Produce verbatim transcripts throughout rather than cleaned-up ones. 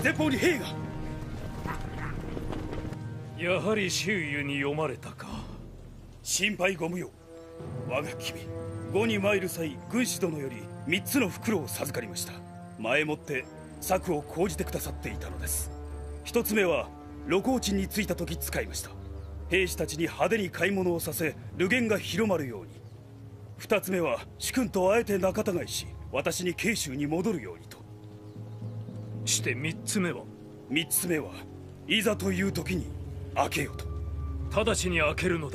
前方に兵が。 やはり周囲に読まれたか。 心配ご無用。我が君、呉に参る際、軍師殿より三つの袋を授かりました。前もって策を講じてくださっていたのです。一つ目は露光鎮に着いた時使いました。兵士たちに派手に買い物をさせ、流言が広まるように。二つ目は主君とあえて仲違いし、私に慶州に戻るようにと。 して三つ目は？ 三つ目はいざという時に開けよと。 直ちに開けるのだ。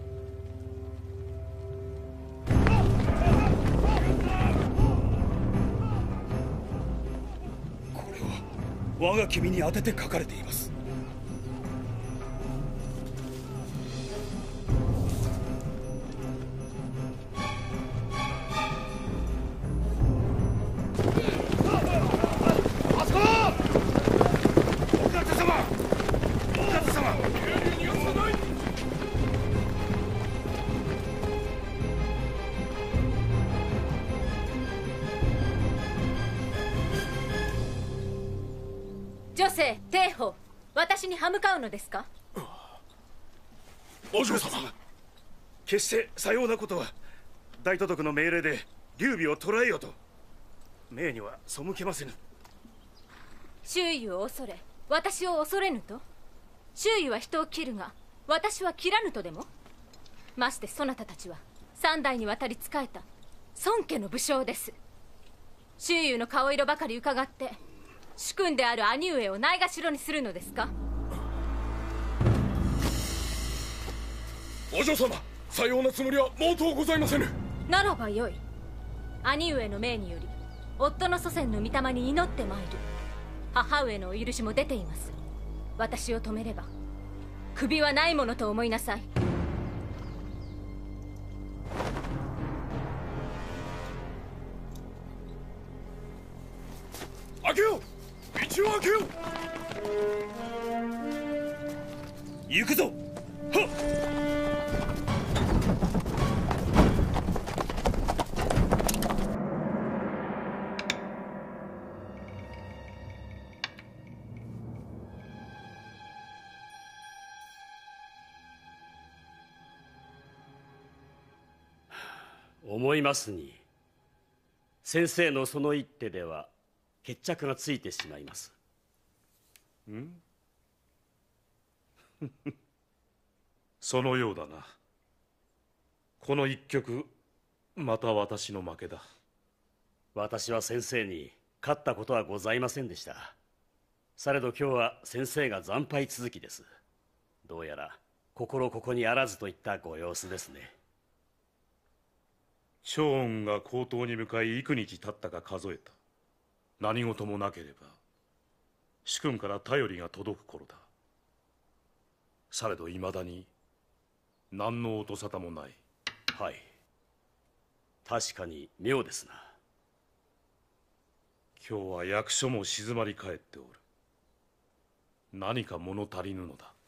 これは我が君に当てて書かれています。 女性帝鳳、私に歯向かうのですか？ お嬢様、決してさようなことは。大都督の命令で劉備を捕らえよと。命には背けませぬ。 周囲を恐れ私を恐れぬと？周囲は人を切るが私は切らぬとでも？ましてそなたたちは三代にわたり仕えた孫家の武将です。周囲の顔色ばかり伺って主君である兄上をないがしろにするのですか？ お嬢様、さようなつもりは毛頭ございませぬ。 ならばよい。兄上の命により夫の祖先の御霊に祈ってまいる。母上のお許しも出ています。私を止めれば首はないものと思いなさい。 開けよう、道を開けよう。 行くぞ。はっ。 思いますに、先生のその一手では決着がついてしまいます。 んそのようだな。この一局また私の負けだ。 私は先生に勝ったことはございませんでした。されど今日は先生が惨敗続きです。どうやら心ここにあらずといったご様子ですね。 趙雲が高等に向かい幾日経ったか数えた。何事もなければ主君から頼りが届く頃だ。されどいまだに何の音沙汰もない。 はい、確かに妙ですな。 今日は役所も静まり返っておる。何か物足りぬのだ。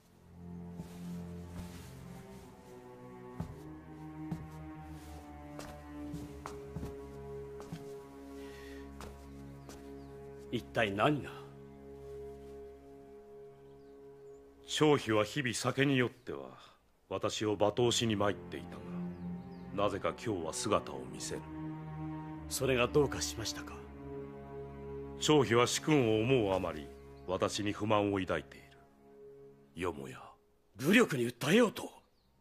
一体何が？ 張飛は日々酒に酔っては私を罵倒しに参っていたが、なぜか今日は姿を見せぬ。 それがどうかしましたか？ 張飛は主君を思うあまり私に不満を抱いている。よもや武力に訴えようと？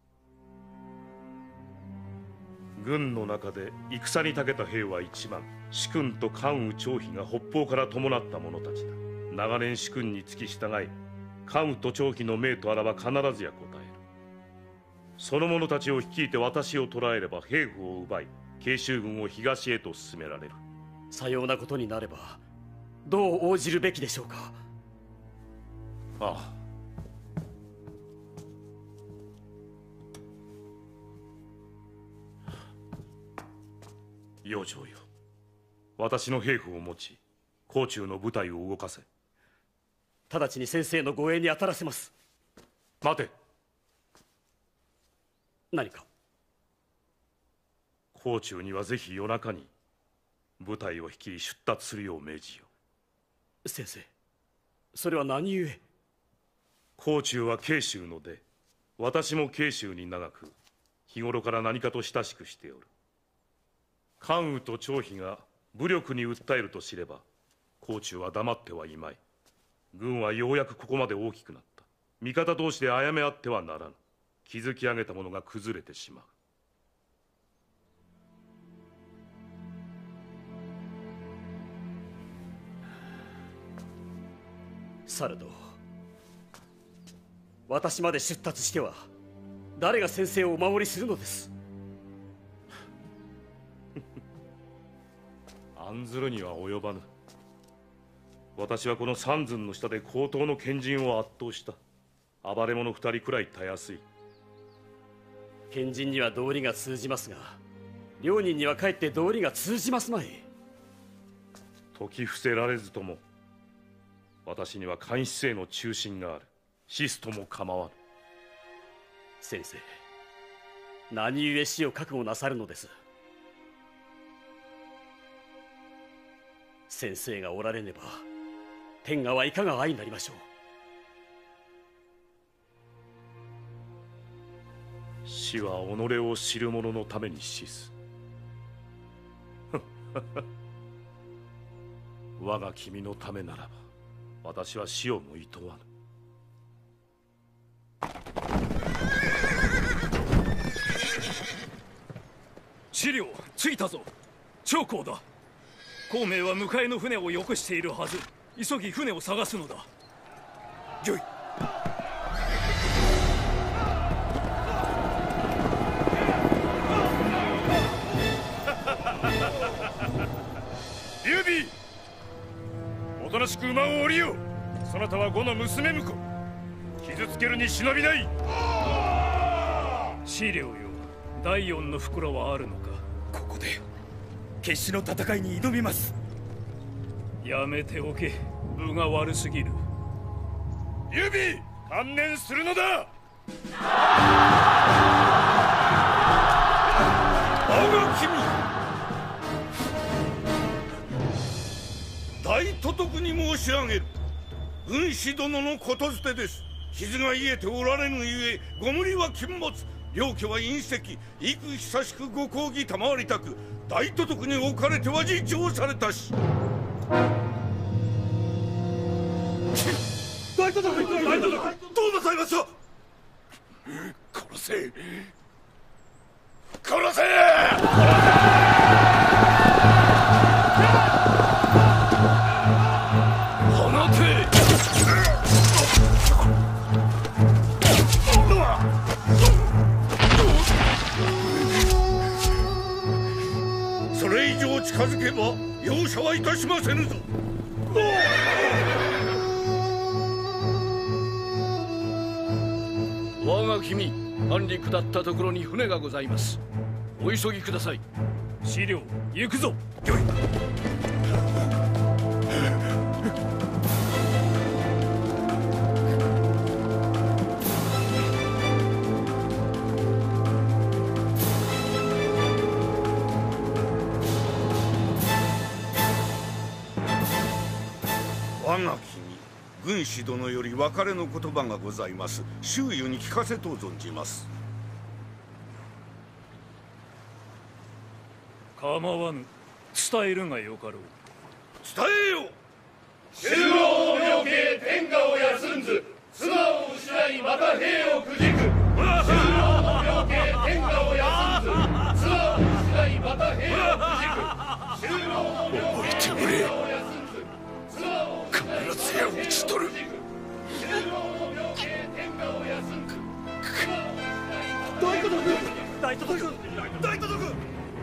軍の中で戦に長けた兵は一万、主君と関羽張飛が北方から伴った者たちだ。長年主君に付き従い、関羽と張飛の命とあらば必ずや答える。その者たちを率いて私を捕らえれば兵符を奪い、慶州軍を東へと進められる。 さようなことになればどう応じるべきでしょうか？ ああ、養生よ、私の兵符を持ち甲冑の部隊を動かせ。 直ちに先生の護衛に当たらせます。 待て。 何か？ 甲冑にはぜひ夜中に部隊を率い出立するよう命じよう。先生、 それは何故？ 甲冑は慶州の出、私も慶州に長く日頃から何かと親しくしておる。関羽と張飛が武力に訴えると知れば甲冑は黙ってはいまい。軍はようやくここまで大きくなった。味方同士で殺め合ってはならぬ。築き上げたものが崩れてしまう。 されど私まで出立しては誰が先生をお守りするのです。 案ずるには及ばぬ。私はこの三寸の下で高等の賢人を圧倒した。暴れ者二人くらいたやすい。 賢人には道理が通じますが、両人にはかえって道理が通じますまい。 説き伏せられずとも私には監視生の中心がある。死すとも構わぬ。 先生、何故死を覚悟なさるのです。先生がおられねば天下はいかが相なりましょう。 死は己を知る者のために死す。我が君のためならば私は死をもいとわぬ。 資料着いたぞ。長江だ。孔明は迎えの船をよこしているはず。急ぎ船を探すのだ。 よい。 劉備、おとなしく馬を降りよ。そなたは呉の娘婿。傷つけるに忍びない。 資料よ、第四の袋はあるのか。 ここで決死の戦いに挑みます。 やめておけ。分が悪すぎる。 劉備、観念するのだ。我が君、大都督に申し上げる。軍師殿のことづてです。傷が癒えておられぬゆえご無理は禁物。両家は隕石、幾久しくご公儀賜りたく、大都督に置かれては自重されたし。大都督、大都督、どうなさいました。殺せ、殺せ。それ以上近づけば容赦はいたしませぬぞ。 我が君、万里下ったところに船がございます。お急ぎください。 資料行くぞ。 よい。我が君、軍師殿より別れの言葉がございます。周囲に聞かせと存じます。 構わぬ。伝えるがよかろう。 伝えよ。 中央の病気、天下を休んず、妻を失いまた兵をくじく。中央の病気、天下を休んず、妻を失いまた兵をくじく。中央の病気、天下を休んず、妻を必ずや討ち取る。 大都督、大都督、大都督。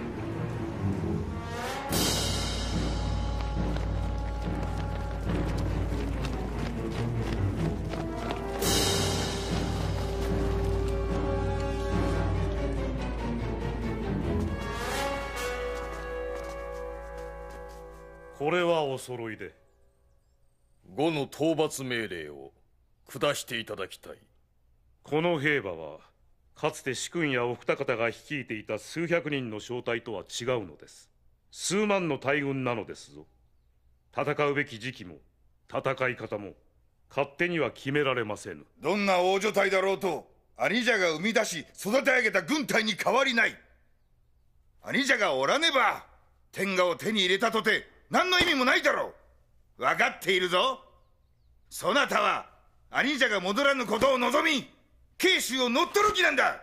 これはお揃いで。 呉の討伐命令を下していただきたい。 この兵馬はかつて主君やお二方が率いていた数百人の小隊とは違うのです。数万の大軍なのですぞ。戦うべき時期も戦い方も勝手には決められませぬ。 どんな大所帯だろうと兄者が生み出し育て上げた軍隊に変わりない。兄者がおらねば天下を手に入れたとて何の意味もないだろう。分かっているぞ。そなたは兄者が戻らぬことを望み慶州を乗っ取る気なんだ。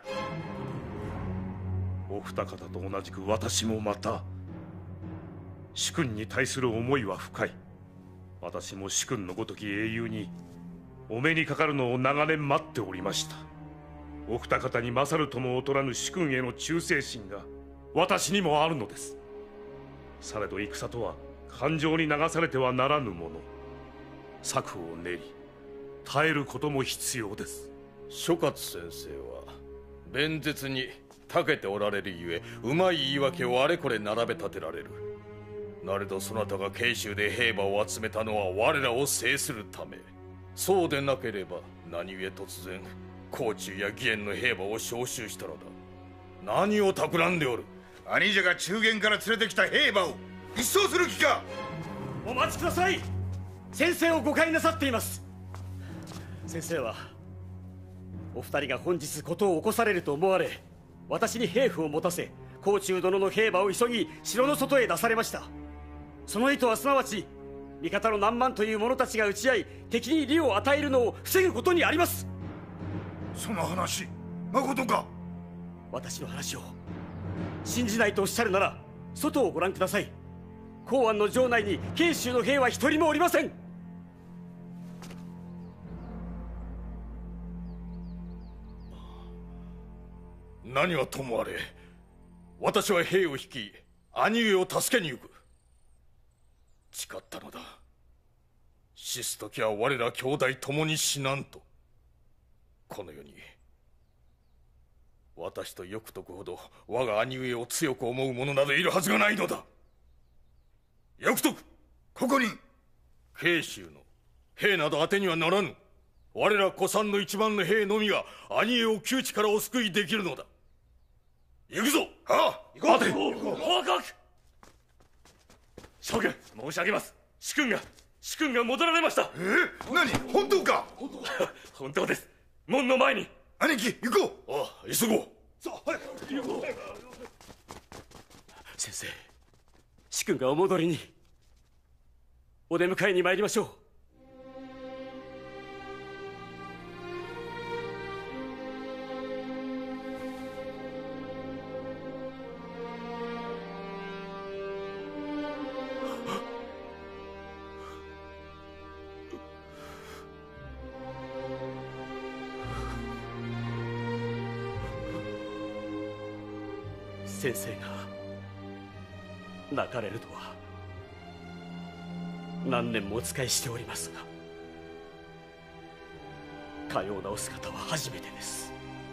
お二方と同じく私もまた主君に対する思いは深い。私も主君のごとき英雄にお目にかかるのを長年待っておりました。お二方に勝るとも劣らぬ主君への忠誠心が私にもあるのです。されど戦とは感情に流されてはならぬもの。策を練り耐えることも必要です。 諸葛先生は弁舌に長けておられるゆえうまい言い訳をあれこれ並べ立てられる。なれどそなたが慶州で兵馬を集めたのは我らを制するため。そうでなければ何故突然甲冑や義援の兵馬を召集したのだ。何を企んでおる。 兄者が中原から連れてきた兵馬を一掃する気か。 お待ちください。先生を誤解なさっています。先生はお二人が本日事を起こされると思われ私に兵符を持たせ甲冑殿の兵馬を急ぎ城の外へ出されました。その意図はすなわち味方の何万という者たちが撃ち合い敵に利を与えるのを防ぐことにあります。 その話まことか。 私の話を信じないとおっしゃるなら外をご覧ください。公安の城内に慶州の兵は一人もおりません。 何はともあれ私は兵を率い兄上を助けに行く。誓ったのだ。死す時は我ら兄弟共に死なんと。この世に私とよくとくほど我が兄上を強く思う者などいるはずがないのだ。よくとくここに慶州の兵など当てにはならぬ。我ら古参の一番の兵のみが兄上を窮地からお救いできるのだ。行くぞ。 はあ、 行こう。待て。 報告。将軍申し上げます。主君が主君が戻られました。 えー、何本当か。 本当です。門の前に。 兄貴行こう。 ああ急ごう。 さあ早く行こう。 先生主君がお戻りに。お出迎えに参りましょう。先生が泣かれるとは何年もお仕えしておりますがかようなお姿は初めてです。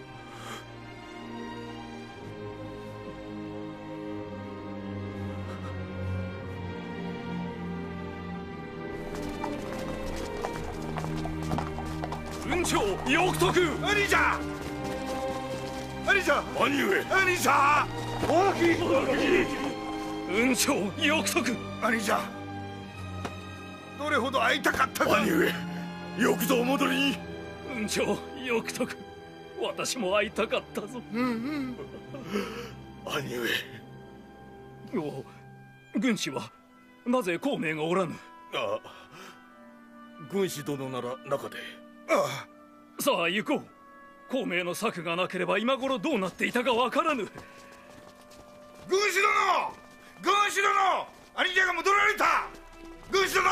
雲長よくとく。 兄者兄者兄上兄者おき雲長よくとく。 兄者どれほど会いたかったか。 兄上よくぞお戻りに。 雲長よくとく。私も会いたかったぞ。 うんうん兄上。 お軍師はなぜ孔明がおらぬ。 ああ軍師殿なら中で。 ああさあ行こう。孔明の策がなければ今頃どうなっていたかわからぬ。 軍師殿軍師殿兄者が戻られた。軍師殿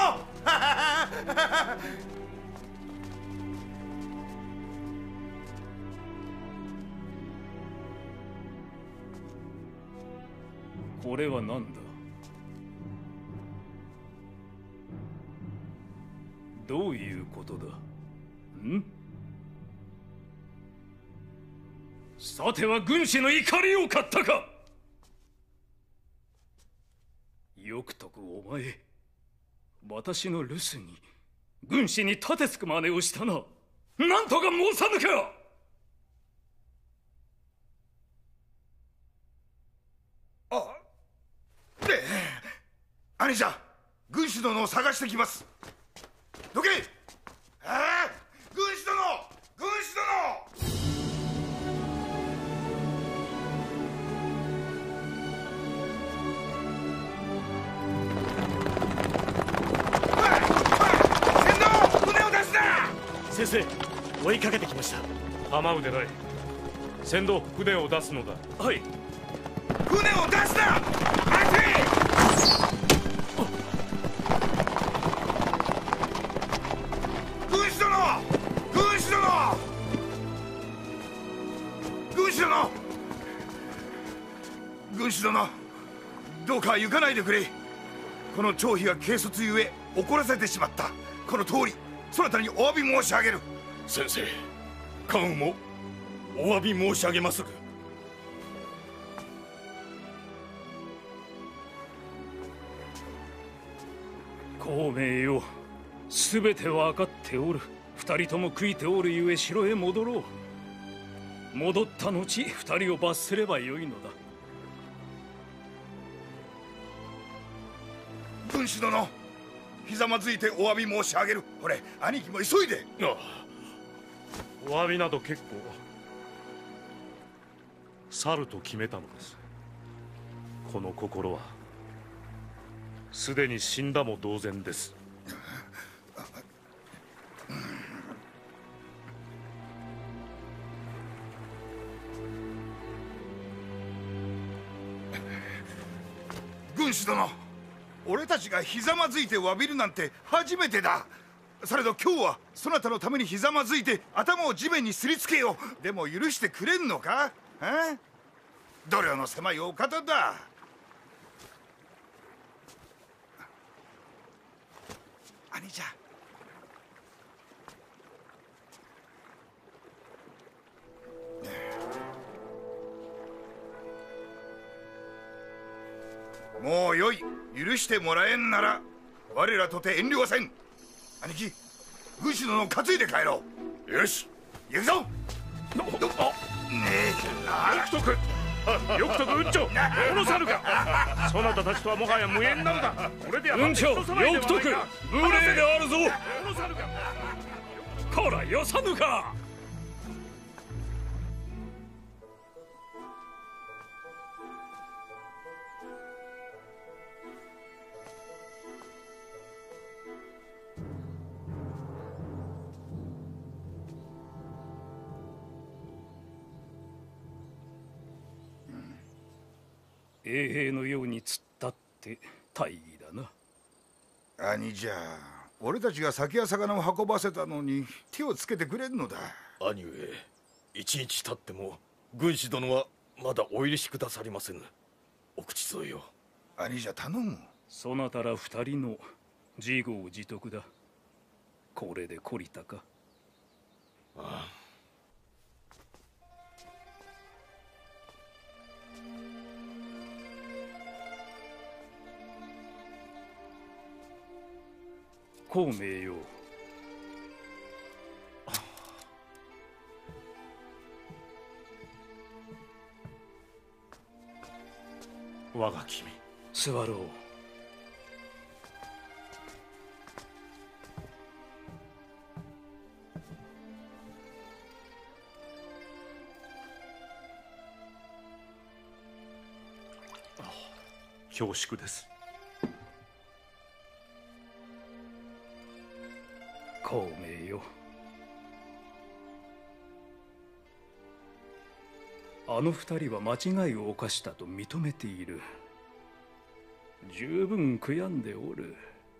これは何だ。どういうことだ。んさては軍師の怒りを買ったか。よくとくお前私の留守に軍師に盾つく真似をしたな。なんとか申さぬか。 あで兄者軍師殿を探してきます。どけ。あ生、追いかけてきました。 構うでない。船頭、船を出すのだ。 はい。 船を出すな。待て。軍師殿、軍師殿、軍師殿、軍師殿、どうか行かないでくれ。この張飛が軽率ゆえ怒らせてしまった。この通りそなたにお詫び申し上げる。 先生、関羽もお詫び申し上げまする。 孔明よ、すべて分かっておる。二人とも悔いておるゆえ城へ戻ろう。戻った後二人を罰すればよいのだ。 軍師殿、ひざまずいてお詫び申し上げる。これ兄貴も急いで。 ああ、 お詫びなど結構。去ると決めたのです。この心はすでに死んだも同然です。 軍師殿、俺たちがひざまずいて詫びるなんて初めてだ。されど今日はそなたのためにひざまずいて頭を地面にすりつけよう。でも許してくれんのか。え度量の狭いお方だ。兄ちゃん。もうよい。許してもらえんなら我らとて遠慮はせん。兄貴、軍師殿を担いで帰ろう。よし、行くぞ。ねえ、 よくとくよくとく、運長、この猿か。そなたたちとはもはや無縁なのだ。これでは運長、よくとく、無礼であるぞ。 この猿か。 こらよさぬか。衛兵のように突っ立って大義だな。 兄じゃ、俺たちが酒や魚を運ばせたのに手をつけてくれんのだ。 兄上、一日経っても軍師殿はまだお許しくださりませぬ。お口添えよ。 兄じゃ、頼む。 そなたら二人の自業自得だ。これで懲りたか。 ああ。 孔明よ、 我が君、 座ろう。 恐縮です。 孔明よ、あの二人は間違いを犯したと認めている。十分悔やんでおる。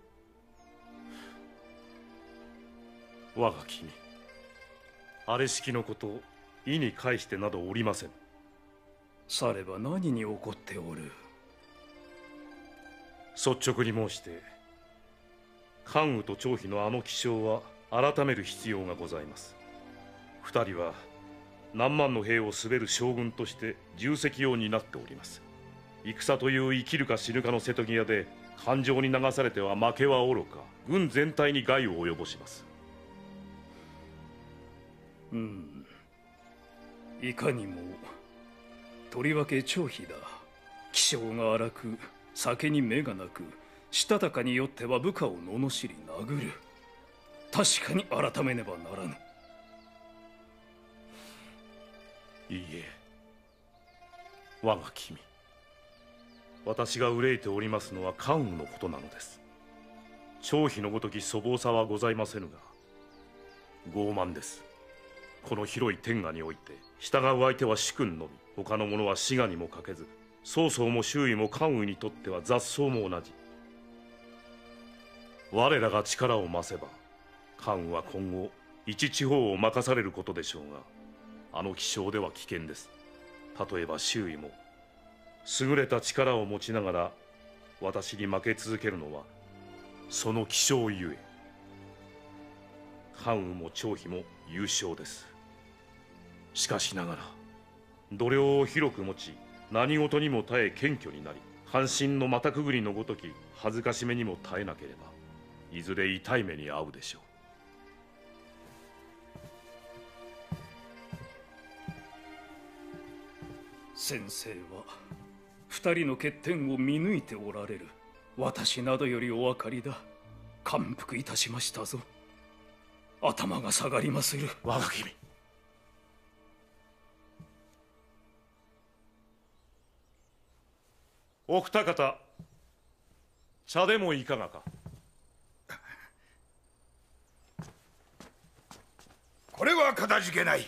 我が君、あれしきのことを意に介してなどおりません。 されば何に怒っておる。 率直に申して関羽と張飛のあの気性は改める必要がございます。二人は何万の兵を統べる将軍として重責を担っております。戦という生きるか死ぬかの瀬戸際で感情に流されては負けはおろか、軍全体に害を及ぼします。 うん、いかにも。とりわけ張飛だ。気性が荒く、酒に目がなく、したたかによっては部下を罵り殴る。確かに改めねばならぬ。 いいえ、我が君、私が憂いておりますのは関羽のことなのです。張飛のごとき粗暴さはございませぬが、 傲慢です。この広い天下において従う相手は主君のみ、他の者は滋賀にもかけず、曹操も周囲も関羽にとっては雑草も同じ。我らが力を増せば関羽は今後一地方を任されることでしょうが、あの気象では危険です。例えば周囲も優れた力を持ちながら私に負け続けるのはその気象ゆえ。関羽も張飛も優勝です。しかしながら度量を広く持ち、何事にも耐え謙虚になり、半身の股くぐりのごとき恥ずかしめにも耐えなければ、いずれ痛い目に遭うでしょう。 先生は二人の欠点を見抜いておられる。私などよりお分かりだ。感服いたしましたぞ。頭が下がりまする。 我が君、お二方、茶でもいかがか。 これはかたじけない。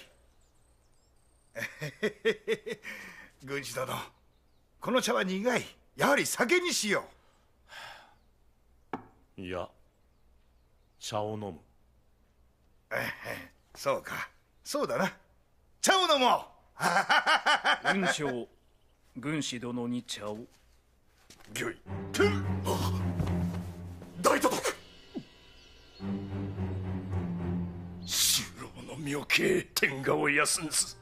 軍師殿、この茶は苦い。やはり酒にしよう。いや、茶を飲む。 そうか、そうだな。茶を飲もう。 軍将、軍師殿に茶を。 御意。大都督、 周郎の妙計、天下を休んず。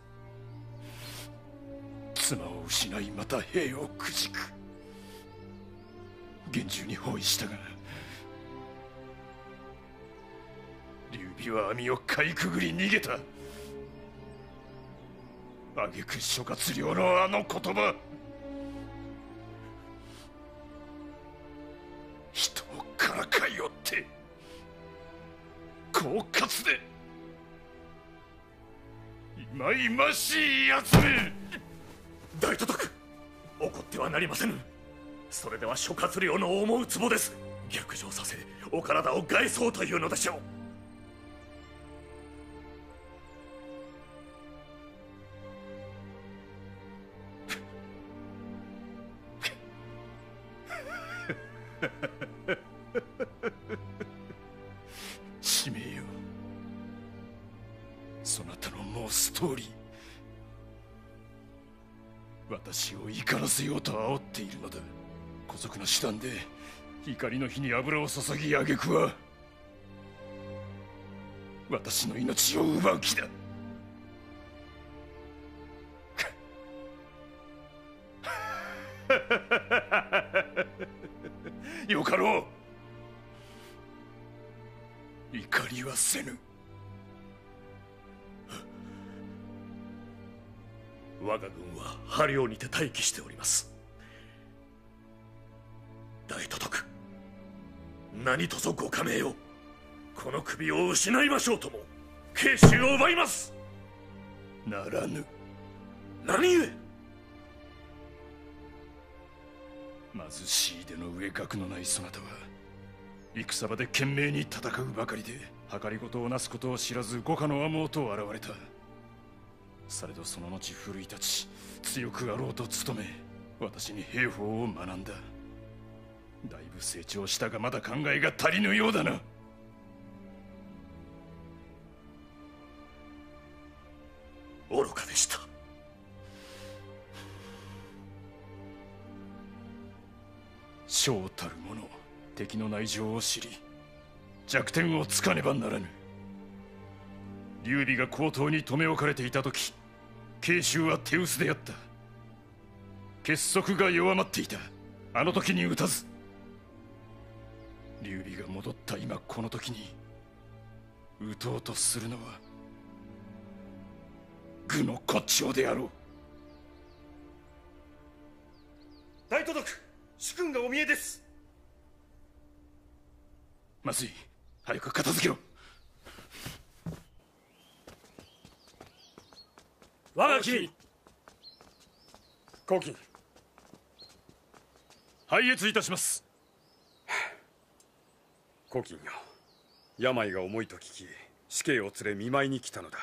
妻を失い、また兵をくじく。厳重に包囲したが、劉備は網をかいくぐり逃げた。挙句諸葛亮のあの言葉、人をからかいおって狡猾でいまいましいやつめ。大都督、怒ってはなりませぬ。それでは諸葛亮の思うつぼです。逆上させお体を害そうというのでしょう。使命よ、そなたの申す通り、私を怒らせようと煽っているのだ。姑息な手段で怒りの火に油を注ぎ、挙句は私の命を奪う気だ。よかろう。怒りはせぬ。我が軍は波領にて待機しております。大都督、何とぞご加盟を。この首を失いましょうとも慶州を奪います。ならぬ。何故。貧しいでの上学のないそなたは戦場で懸命に戦うばかりで、計りごとをなすことを知らず五家の暗と現れた。されどその後奮い立ち、強くあろうと努め、私に兵法を学んだ。だいぶ成長したがまだ考えが足りぬようだな。愚かでした。将たる者、敵の内情を知り弱点をつかねばならぬ。劉備が高等に留め置かれていた時、慶州は手薄であった。結束が弱まっていた。あの時に打たず、劉備が戻った今この時に打とうとするのは愚の骨頂であろう。 大都督、主君がお見えです。 まずい、早く片付けろ。 我が君、 後期拝謁いたします。 後金よ、病が重いと聞き死刑を連れ見舞いに来たのだ。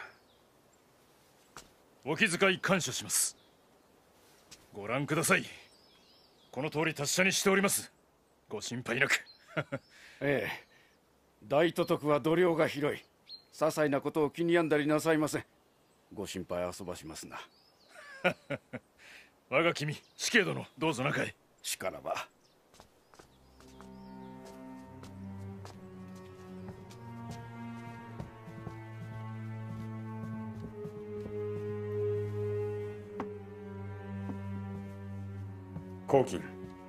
お気遣い感謝します。ご覧ください。この通り達者にしております。ご心配なく。 ええ、大都督は度量が広い。些細なことを気に病んだりなさいません。ご心配遊ばしますな。 我が君、死刑殿、どうぞ中へ。 しからば。 黄金、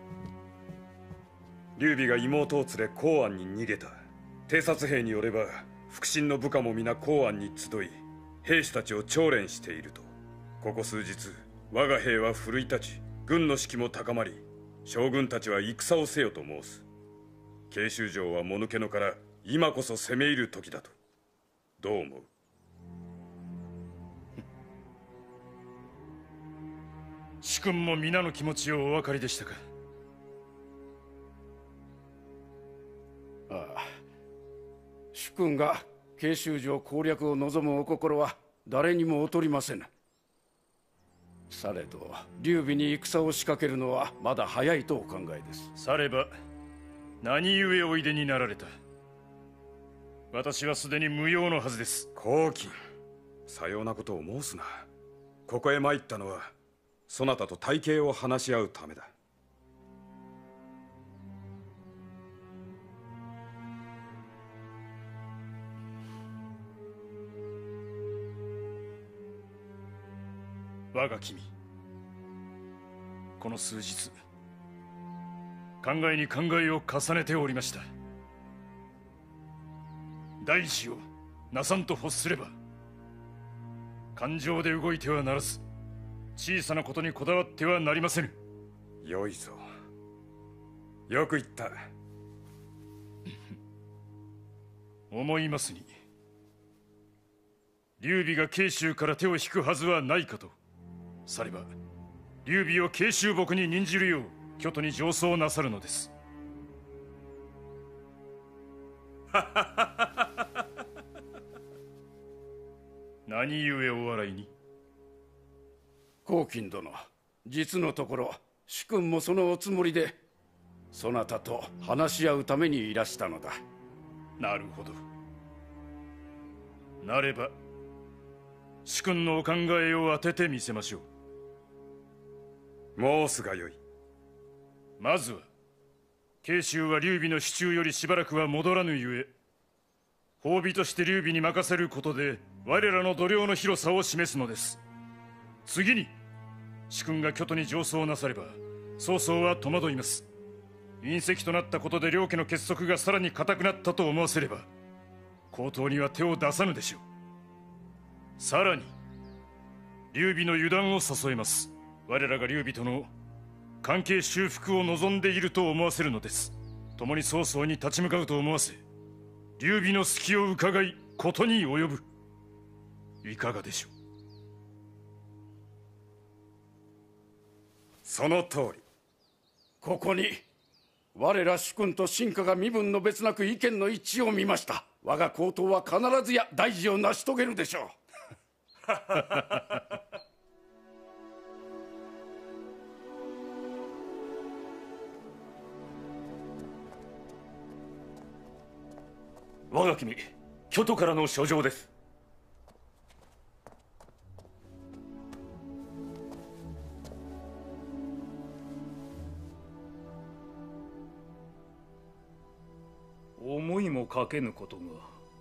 劉備が妹を連れ公安に逃げた。偵察兵によれば腹心の部下も皆公安に集い兵士たちを調練していると。ここ数日我が兵は奮い立ち、軍の士気も高まり、将軍たちは戦をせよと申す。慶州城はもぬけのから今こそ攻め入る時だと。どう思う？ 主君も皆の気持ちをお分かりでしたか。 ああ、主君が慶州城攻略を望むお心は誰にも劣りませぬ。されど劉備に戦を仕掛けるのはまだ早いとお考えです。 されば何故おいでになられた。私はすでに無用のはずです。 黄金、さようなことを申すな。ここへ参ったのはそなたと大計を話し合うためだ。 我が君、この数日考えに考えを重ねておりました。大事をなさんと欲すれば感情で動いてはならず、小さなことにこだわってはなりませぬ。 よいぞ、よく言った。 思いますに劉備が慶州から手を引くはずはないかと。されば劉備を慶州牧に任じるよう京都に上奏なさるのです。何故お笑いに。 黄金殿、実のところ主君もそのおつもりでそなたと話し合うためにいらしたのだ。 なるほど。なれば主君のお考えを当ててみせましょう。 申すがよい。 まずは慶州は劉備の手中よりしばらくは戻らぬゆえ、褒美として劉備に任せることで我らの度量の広さを示すのです。次に主君が京都に上奏なされば曹操は戸惑います。隕石となったことで両家の結束がさらに固くなったと思わせれば高騰には手を出さぬでしょう。さらに劉備の油断を誘えます。我らが劉備との関係修復を望んでいると思わせるのです。共に曹操に立ち向かうと思わせ劉備の隙を伺いことに及ぶ。いかがでしょう。 その通り。 ここに我ら主君と臣下が身分の別なく意見の一致を見ました。我が皇統は必ずや大事を成し遂げるでしょう。 我が君、京都からの書状です。 思いもかけぬことが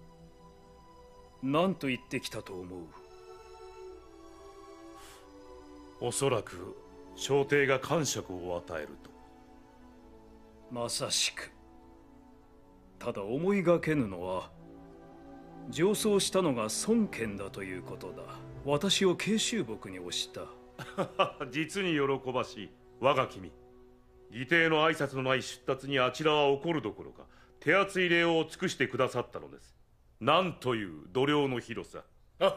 何と言ってきたと思う。 おそらく朝廷が感触を与えると。 まさしく。ただ思いがけぬのは上奏したのが孫権だということだ。私を慶州牧に推した。 実に喜ばしい。我が君、義弟の挨拶のない出立にあちらは怒るどころか手厚い礼を尽くしてくださったのです。なんという度量の広さ。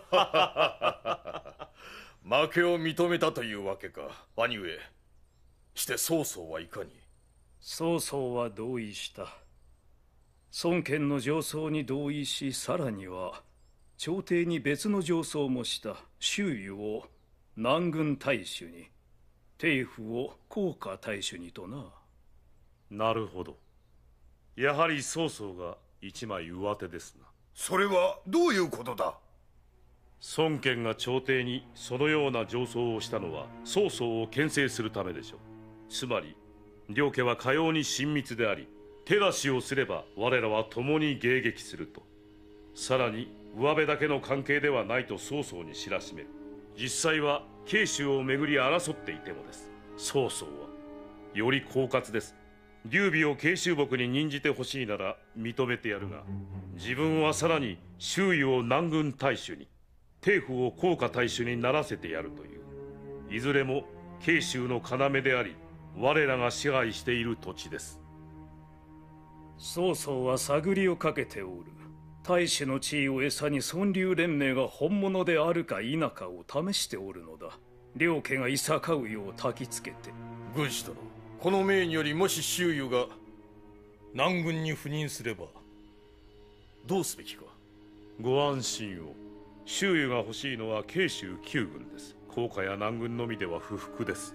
負けを認めたというわけか。兄上、して曹操はいかに。 曹操は同意した。孫権の上奏に同意し、さらには朝廷に別の上奏もした周囲を南軍大主に、帝府を甲賀大主にとな。 なるほど。やはり曹操が一枚上手ですな。 それはどういうことだ？ 孫権が朝廷にそのような上奏をしたのは曹操を牽制するためでしょう。つまり両家はかように親密であり、手出しをすれば我らは共に迎撃すると。さらに上辺だけの関係ではないと曹操に知らしめる。実際は慶州をめぐり争っていてもです。曹操はより狡猾です。劉備を慶州牧に任じてほしいなら認めてやるが、自分はさらに周囲を南軍大主に、帝府を甲賀大主にならせてやるという。いずれも慶州の要であり、我らが支配している土地です。 曹操は探りをかけておる。大使の地位を餌に孫劉連盟が本物であるか否かを試しておるのだ。両家がいさかうよう焚きつけて。 軍師殿、この命によりもし周囲が南軍に赴任すればどうすべきか。 ご安心を。周囲が欲しいのは慶州旧軍です。甲賀や南軍のみでは不服です。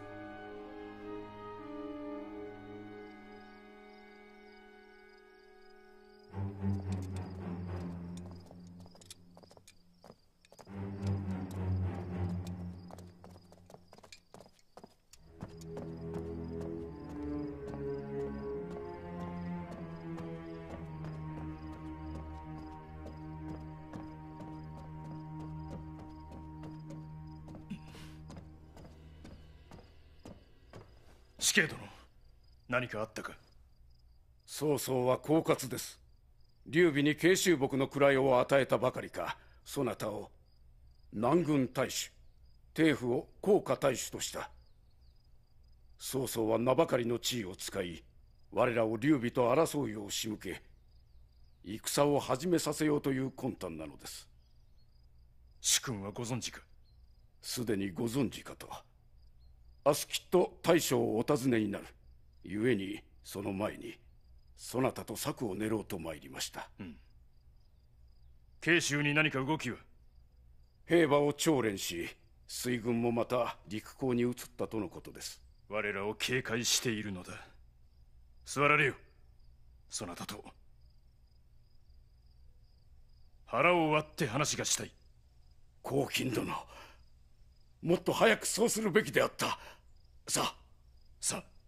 死刑殿、何かあったか？ 曹操は狡猾です。劉備に慶州牧の位を与えたばかりか、そなたを南軍大主、帝府を甲賀大主とした。曹操は名ばかりの地位を使い、我らを劉備と争うよう仕向け、戦を始めさせようという魂胆なのです。 主君はご存知か？ すでにご存知かと。明日きっと大将をお尋ねになる。故にその前にそなたと策を練ろうと参りました。 うん。慶州に何か動きは？ 兵馬を調練し、水軍もまた陸港に移ったとのことです。 我らを警戒しているのだ。座られよ。そなたと腹を割って話がしたい。 黄金殿、もっと早くそうするべきであった。さあさあ。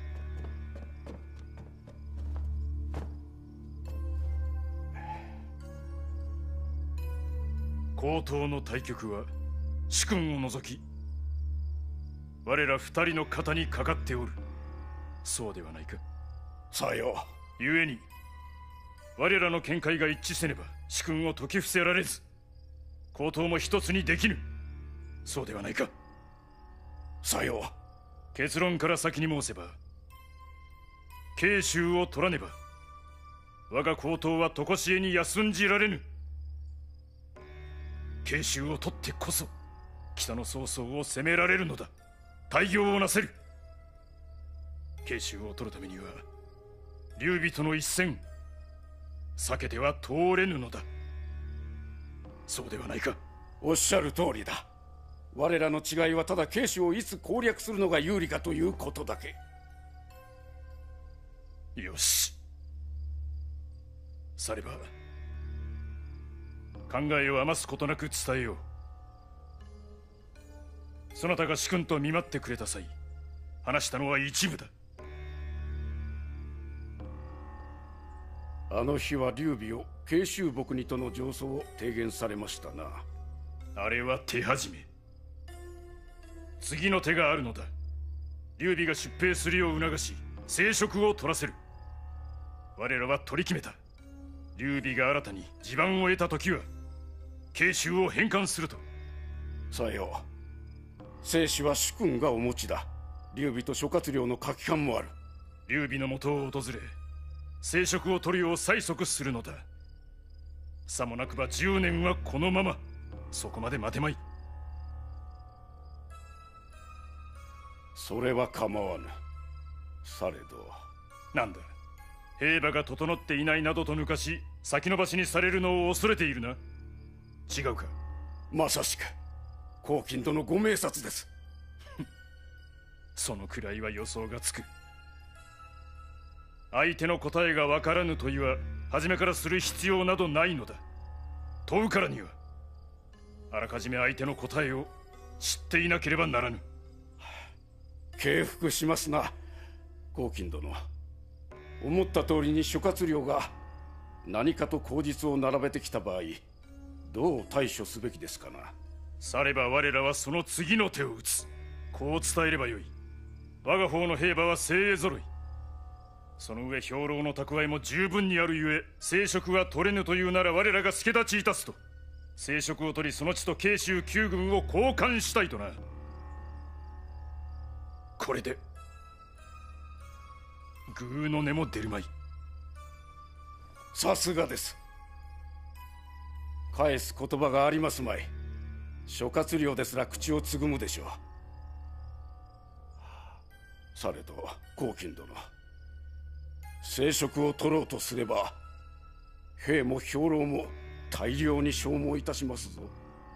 高等の対局は主君を除き我ら二人の肩にかかっておる。そうではないか？ さよう。故に我らの見解が一致せねば主君を説き伏せられず、高等も一つにできぬ。そうではないか？ さよう。 結論から先に申せば、慶州を取らねば我が高等は常しえに休んじられぬ。慶州を取ってこそ北の曹操を攻められるのだ。大業をなせる。慶州を取るためには劉備との一戦避けては通れぬのだ。そうではないか？ おっしゃる通りだ。我らの違いはただ慶州をいつ攻略するのが有利かということだけ。 よし、されば考えを余すことなく伝えよう。そなたが主君と見舞ってくれた際、話したのは一部だ。 あの日は劉備を慶州牧にとの上奏を提言されましたな。 あれは手始め。次の手があるのだ。劉備が出兵するよう促し、政職を取らせる。我らは取り決めた。劉備が新たに地盤を得た時は慶州を返還すると。 さよう。正史は主君がお持ちだ。劉備と諸葛亮の書き官もある。 劉備の元を訪れ政職を取るよう催促するのだ。さもなくばじゅうねんはこのまま。そこまで待てまい。 それは構わぬ。されど。 なんだ、兵馬が整っていないなどと抜かし先延ばしにされるのを恐れているな。 違うか？ まさしく黄金殿ご明察です。 そのくらいは予想がつく。相手の答えが分からぬ問いは初めからする必要などないのだ。問うからにはあらかじめ相手の答えを知っていなければならぬ。 敬服しますな黄金殿。思った通りに諸葛亮が何かと口実を並べてきた場合、どう対処すべきですかな。 されば我らはその次の手を打つ。こう伝えればよい。我が方の兵馬は精鋭揃い。その上兵糧の蓄えも十分にあるゆえ、生職が取れぬというなら我らが助太刀いたすと。生職を取りその地と慶州旧軍を交換したいとな。これでグーの音も出るまい。 さすがです。返す言葉がありますまい。諸葛亮ですら口をつぐむでしょう。されど黄金殿、生職を取ろうとすれば兵も兵糧も大量に消耗いたしますぞ。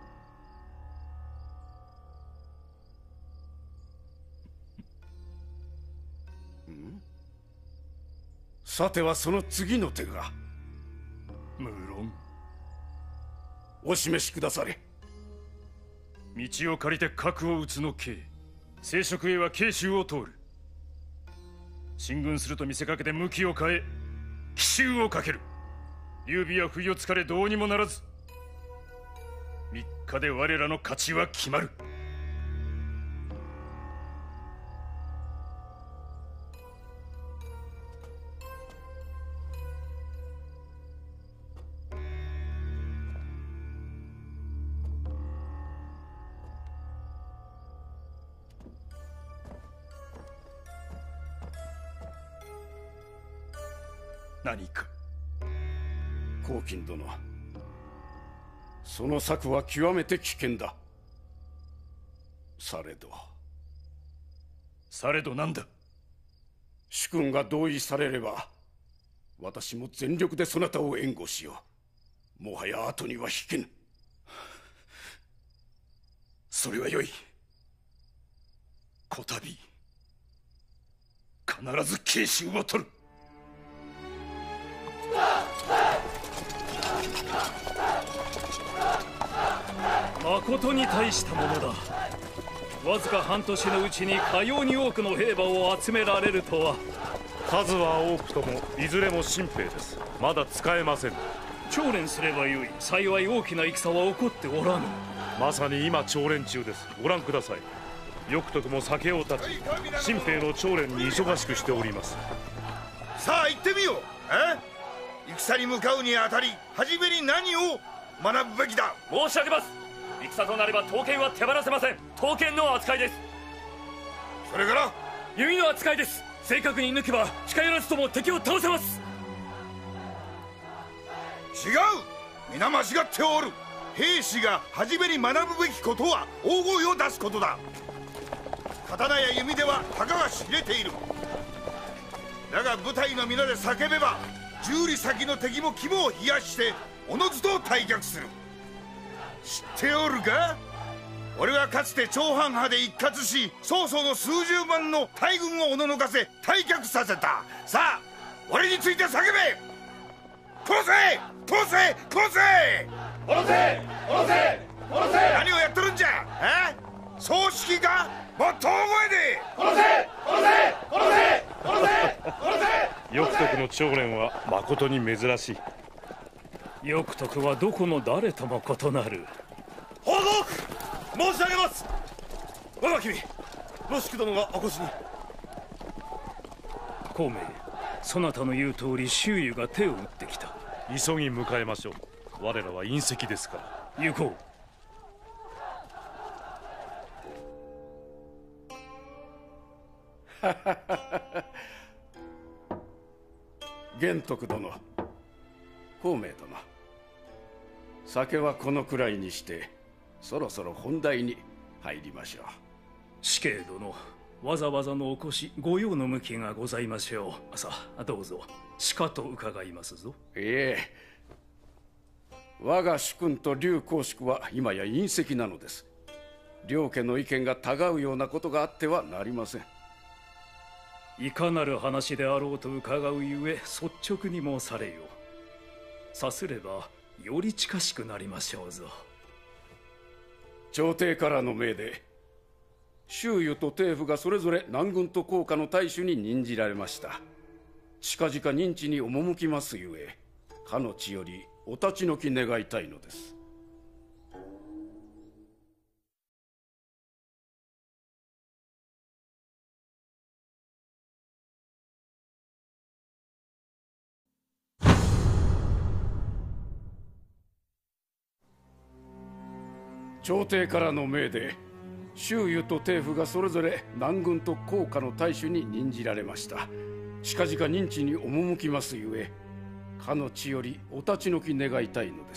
ん？さてはその次の手が。 無論。 お示しくだされ。 道を借りて核を撃つの計。生職へは慶州を通る。進軍すると見せかけて向きを変え奇襲をかける。劉備は不意をつかれどうにもならず、三日で我らの勝ちは決まる。何か？ 黄金殿、その策は極めて危険だ。されどされどなんだ？ 主君が同意されれば私も全力でそなたを援護しよう。もはや後には引けぬ。 それはよい。こたび必ず慶州を取る。 誠に大したものだ。わずか半年のうちにかように多くの兵馬を集められるとは。 数は多くともいずれも新兵です。まだ使えません。 調練すればよい。幸い大きな戦は起こっておらぬ。 まさに今調練中です。ご覧ください。よくとくも酒を断ち新兵の調練に忙しくしております。 さあ行ってみよう。え戦に向かうにあたり初めに何を学ぶべきだ。 申し上げます。戦となれば刀剣は手放せません。刀剣の扱いです。 それから弓の扱いです。正確に抜けば近寄らずとも敵を倒せます。 違う、皆間違っておる。兵士が初めに学ぶべきことは大声を出すことだ。刀や弓ではたかが知れている。だが部隊の皆で叫べば十里先の敵も肝を冷やしておのずと退却する。知っておるか？俺はかつて長藩派で一括し曹操の数十万の大軍をおののかせ退却させた。さあ俺について叫べ。殺せ殺せ殺せ殺せ殺せ殺せ。 何をやっとるんじゃ。え葬式か？もっと大声で殺せ殺せ殺せ殺せ殺せ。 よくとくの調練は誠に珍しい。よくとくはどこの誰とも異なる。 報告申し上げます。我が君ロシク殿がお越しに。 孔明、そなたの言う通り周囲が手を打ってきた。 急ぎ迎えましょう。我らは隕石ですから。 行こう。 玄徳殿、孔明殿、酒はこのくらいにしてそろそろ本題に入りましょう。 死刑殿、わざわざのお越しご用の向きがございましょう。さあどうぞ。しかと伺いますぞ。 いえ、 我が主君と劉公祝は今や隕石なのです。両家の意見が違うようなことがあってはなりません。 いかなる話であろうと伺うゆえ率直に申されよ。さすればより近しくなりましょうぞ。 朝廷からの命で周瑜と程布がそれぞれ南軍と甲賀の大守に任じられました。近々任地に赴きますゆえ、かの地よりお立ち退き願いたいのです。朝廷からの命で周瑜と程布がそれぞれ南軍と甲賀の大守に任じられました。近々任地に赴きますゆえ、かの地よりお立ち退き願いたいのです。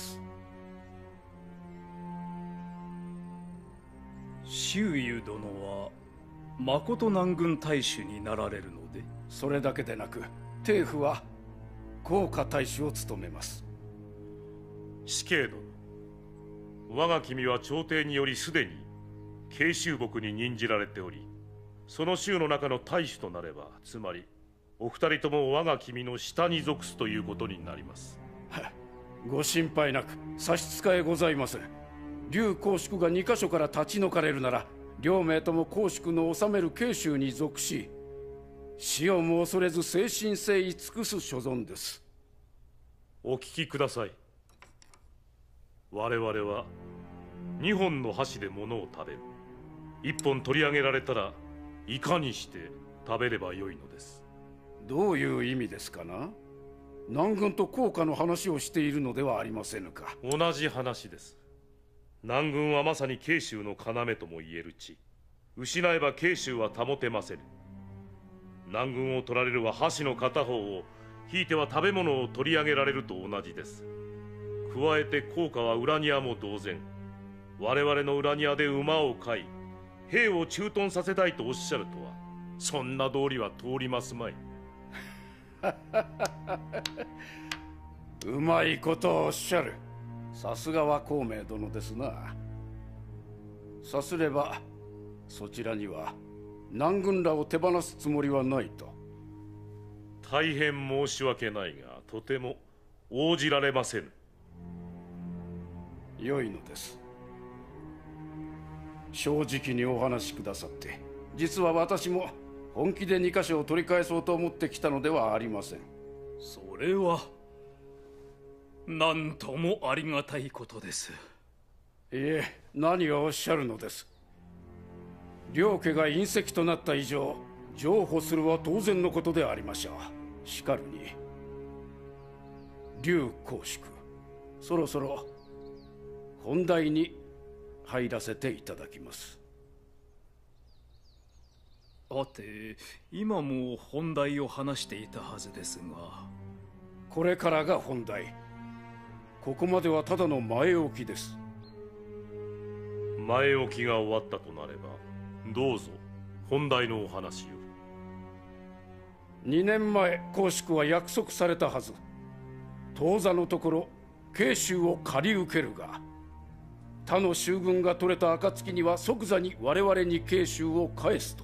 周瑜殿はまこと南軍大守になられるので？ それだけでなく程布は甲賀大守を務めます。 死刑殿、我が君は朝廷によりすでに慶州牧に任じられており、その州の中の大守となれば、つまりお二人とも我が君の下に属すということになります。 ご心配なく、差し支えございません。劉公祝が二箇所から立ち退かれるなら、両名とも公祝の治める慶州に属し、死をも恐れず誠心誠意尽くす所存です。 お聞きください。我々は二本の箸で物を食べる。一本取り上げられたらいかにして食べればよいのです。 どういう意味ですかな？南軍と甲賀の話をしているのではありませぬか。 同じ話です。南軍はまさに慶州の要とも言える地。失えば慶州は保てませぬ。南軍を取られるは箸の片方を、ひいては食べ物を取り上げられると同じです。加えて甲賀は裏庭も同然。我々の裏庭で馬を飼い、兵を駐屯させたいとおっしゃるとは、そんな道理は通りますまい。 うまいことをおっしゃる。さすがは孔明殿ですな。さすればそちらには南軍らを手放すつもりはないと。 大変申し訳ないが、とても応じられませぬ。 良いのです。正直にお話しくださって。実は私も本気で二箇所を取り返そうと思ってきたのではありません。 それは何ともありがたいことです。 いえ、何をおっしゃるのです。両家が隕石となった以上、譲歩するは当然のことでありましょう。しかるに劉公祝、そろそろ本題に入らせていただきます。 あて、今も本題を話していたはずですが。 これからが本題。ここまではただの前置きです。 前置きが終わったとなれば、どうぞ本題のお話を。 にねんまえ公祝は約束されたはず。当座のところ慶州を借り受けるが、他の州軍が取れた暁には即座に我々に慶州を返すと。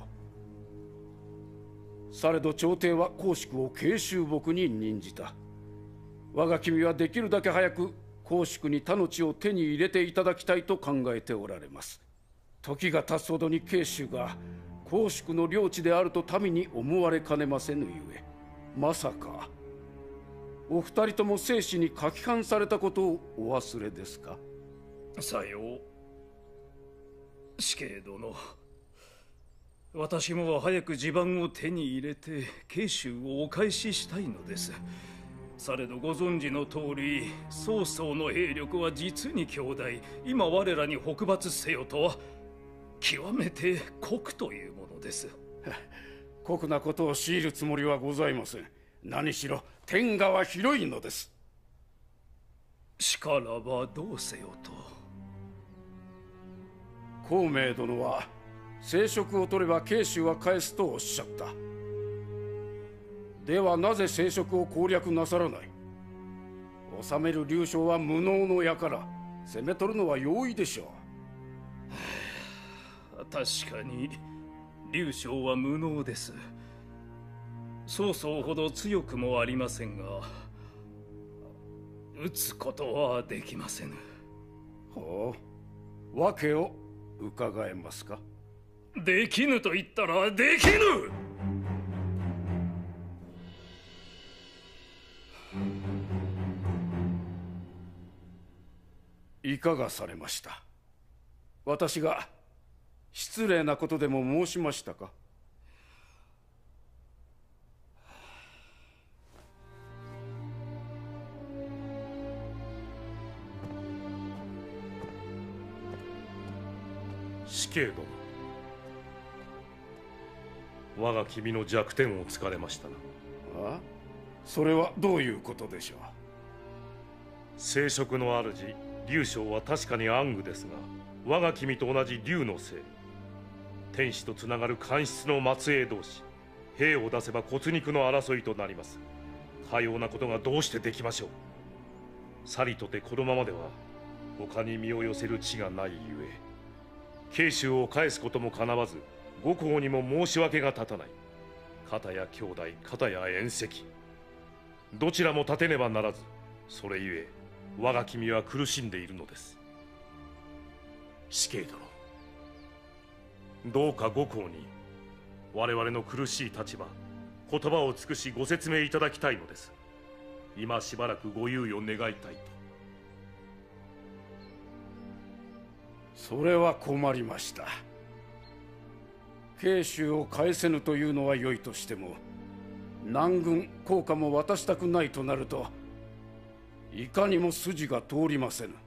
されど朝廷は公祝を慶州牧に任じた。我が君はできるだけ早く公祝に他の地を手に入れていただきたいと考えておられます。時が経つほどに慶州が公祝の領地であると民に思われかねませぬゆえ、まさかお二人とも生死に書き換されたことをお忘れですか？ さよう。死刑殿、私も早く地盤を手に入れて慶州をお返ししたいのです。されどご存知の通り、曹操の兵力は実に強大。今我らに北伐せよとは極めて酷というものです。 酷なことを強いるつもりはございません。何しろ天下は広いのです。 しからばどうせよと。 孔明殿は政職を取れば慶州は返すとおっしゃった。ではなぜ政職を攻略なさらない？ 治める劉将は無能の輩、攻め取るのは容易でしょう。確かに劉将は無能です。曹操ほど強くもありませんが、討つことはできませぬ。 ほう、訳を伺えますか？ できぬと言ったらできぬ！ いかがされました？私が失礼なことでも申しましたか？ 死刑殿、我が君の弱点を突かれましたな。 あ？それはどういうことでしょう？ 聖職の主劉将は確かに暗愚ですが、我が君と同じ劉の姓、天子とつながる官室の末裔同士、兵を出せば骨肉の争いとなります。かようなことがどうしてできましょう。さりとてこのままでは他に身を寄せる地がないゆえ、慶州を返すこともかなわず、五公にも申し訳が立たない。片や兄弟、片や縁戚、どちらも立てねばならず、それゆえ我が君は苦しんでいるのです。死刑殿、どうか五公に我々の苦しい立場、言葉を尽くしご説明いただきたいのです。今しばらくご猶予願いたいと。 それは困りました。慶州を返せぬというのは良いとしても、南軍効果も渡したくないとなると、いかにも筋が通りませぬ。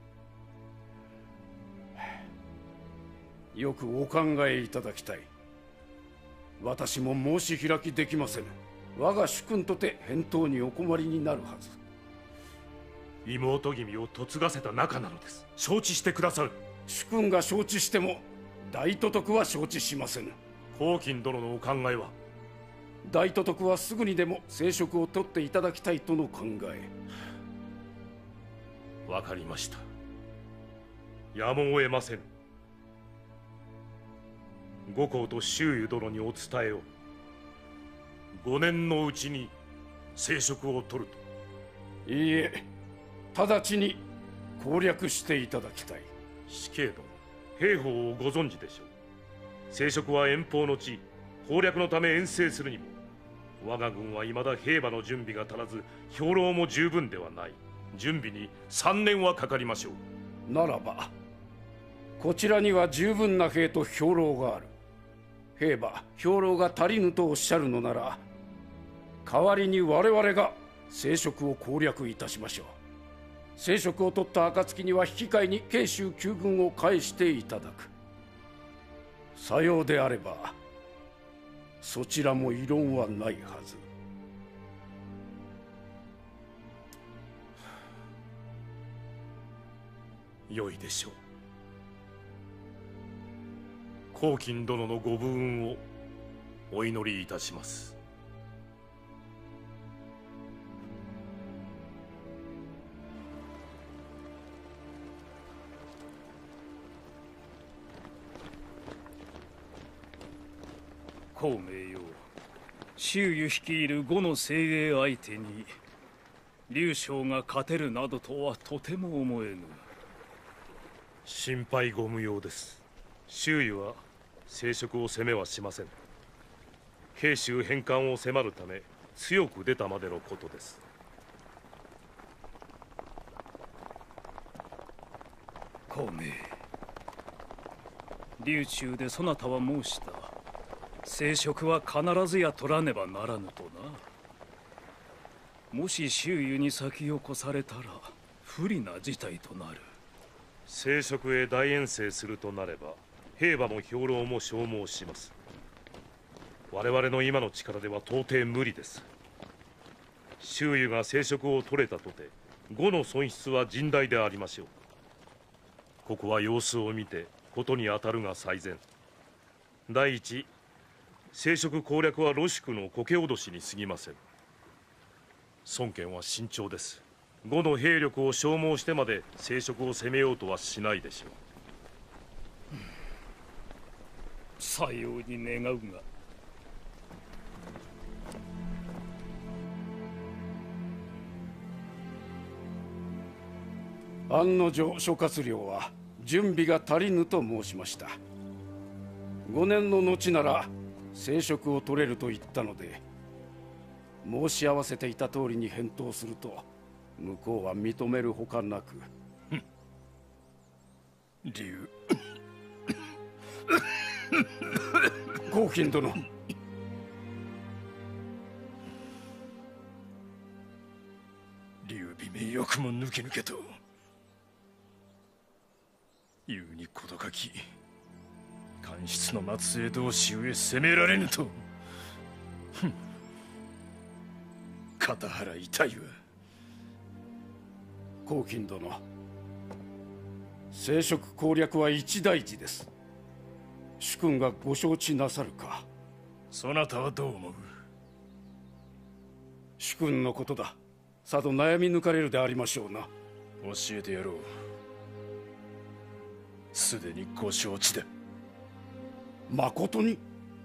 よくお考えいただきたい。私も申し開きできませぬ。我が主君とて返答にお困りになるはず。 妹君を嫁がせた仲なのです。承知してくださる。 主君が承知しても大都督は承知しませぬ。 黄金殿のお考えは？ 大都督はすぐにでも聖職を取っていただきたいとの考え。 わかりました。やむを得ません。五公と周囲殿にお伝えを。五年のうちに聖職を取ると。いいえ、直ちに攻略していただきたい。 死刑殿、兵法をご存知でしょう。聖職は遠方の地、攻略のため遠征するにも、我が軍は未だ兵馬の準備が足らず、兵糧も十分ではない。準備に三年はかかりましょう。ならばこちらには十分な兵と兵糧がある。兵馬兵糧が足りぬとおっしゃるのなら、代わりに我々が聖職を攻略いたしましょう。聖職を取った暁には引き換えに慶州旧軍を返していただく。さようであればそちらも異論はないはず。 良いでしょう。黄金殿のご武運をお祈りいたします。 孔明よ、周囲率いる呉の精鋭相手に劉将が勝てるなどとはとても思えぬ。 心配ご無用です。周囲は聖職を攻めはしません。慶州返還を迫るため強く出たまでのことです。 孔明、劉中でそなたは申した。聖職は必ずや取らねばならぬとな。もし周囲に先を越されたら不利な事態となる。 聖職へ大遠征するとなれば兵馬も兵糧も消耗します。我々の今の力では到底無理です。周囲が聖職を取れたとて呉の損失は甚大でありましょう。ここは様子を見てことに当たるが最善。第一、聖職攻略は露宿の苔脅しに過ぎません。孫権は慎重です。 呉の兵力を消耗してまで生殖を攻めようとはしないでしょう。 さように願うが。 案の定諸葛亮は準備が足りぬと申しました。ごねんの後なら生殖を取れると言ったので、申し合わせていた通りに返答すると向こうは認めるほかなく。 竜黄金殿、 劉備めよくも抜け抜けと言うに事欠き、官室の末裔同士ゆえ攻められぬと。ふん、肩腹痛いわ。 黄金殿、生殖攻略は一大事です。主君がご承知なさるか。 そなたはどう思う？ 主君のことだ。さぞ悩み抜かれるでありましょうな。 教えてやろう。すでにご承知だ。 まことに？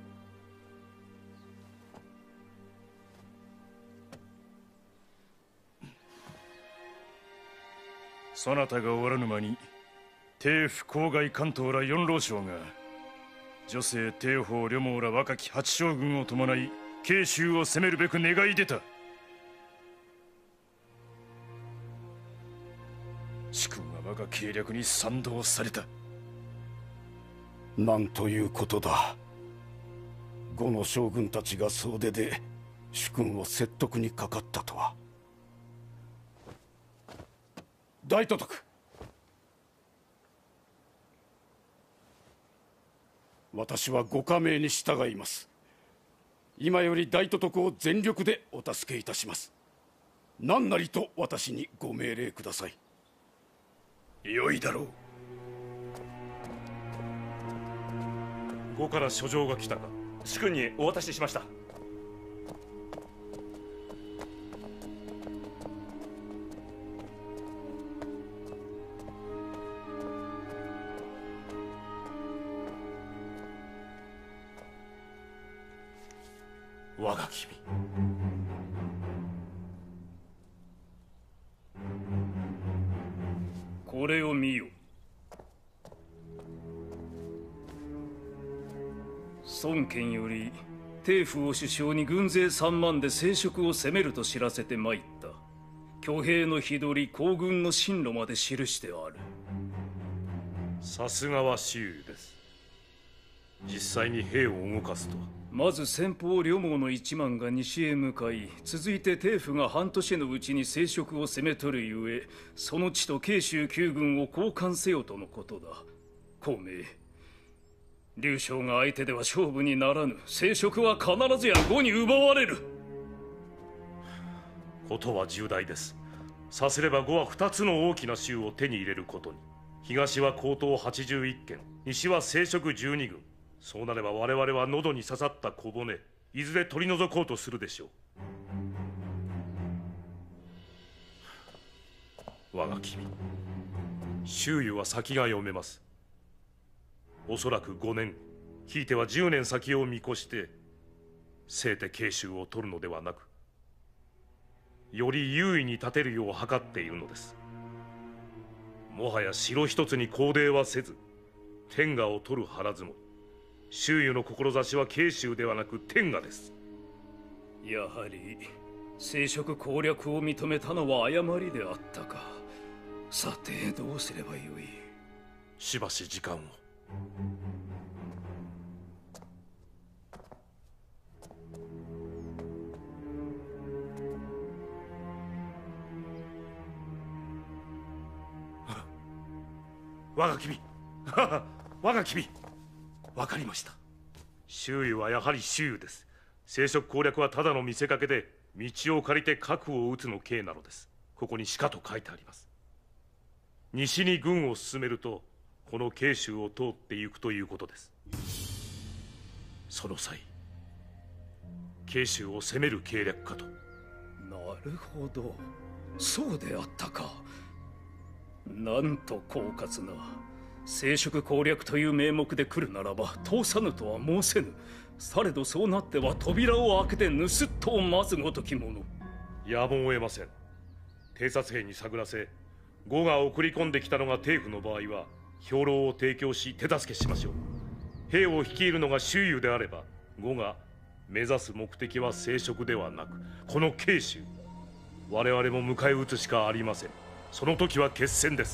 そなたがおらぬ間に帝府郊外関東ら四郎将が女性帝鳳両毛ら若き八将軍を伴い慶州を攻めるべく願い出た。主君は我が計略に賛同された。 なんということだ。呉の将軍たちが総出で主君を説得にかかったとは。大都督、私はご下命に従います。今より大都督を全力でお助けいたします。何なりと私にご命令ください。 よいだろう。 呉から書状が来たか。 主君にお渡ししました。 我が君、 これを見よ。孫権より帝府を首相に軍勢三万で生殖を攻めると知らせて参った。挙兵の日取り、行軍の進路まで記してある。 さすがは周囲です。実際に兵を動かすとは。 まず先方両毛の一万が西へ向かい、続いて帝府が半年のうちに生殖を攻め取るゆえ、その地と慶州九軍を交換せよとのことだ。孔明、劉将が相手では勝負にならぬ。生殖は必ずや呉に奪われる。 ことは重大です。さすれば呉は二つの大きな州を手に入れることに。東は江東はちじゅういっけん、西は生殖じゅうにぐん。そうなれば我々は喉に刺さった小骨、いずれ取り除こうとするでしょう。我が君、周囲は先が読めます。おそらくごねん、ひいてはじゅうねん先を見越してせいて慶州を取るのではなく、より優位に立てるよう図っているのです。もはや城一つに拘泥はせず、天下を取るはらずも。周囲の志は慶州ではなく天下です。 やはり生殖攻略を認めたのは誤りであったか。さてどうすればよい。 しばし時間を。我が君我が君、わかりました。周囲はやはり周囲です。生殖攻略はただの見せかけで、道を借りて核を撃つの刑なのです。ここにしかと書いてあります。西に軍を進めると、この慶州を通っていくということです。その際、慶州を攻める計略かと。 なるほど。 そうであったか。なんと狡猾な。生殖攻略という名目で来るならば通さぬとは申せぬ。されどそうなっては扉を開けて盗っ人を待つごときもの。 やむを得ません。偵察兵に探らせ呉が送り込んできたのが帝府の場合は兵糧を提供し手助けしましょう。兵を率いるのが周遊であれば呉が目指す目的は生殖ではなくこの慶州。我々も迎え撃つしかありません。その時は決戦です。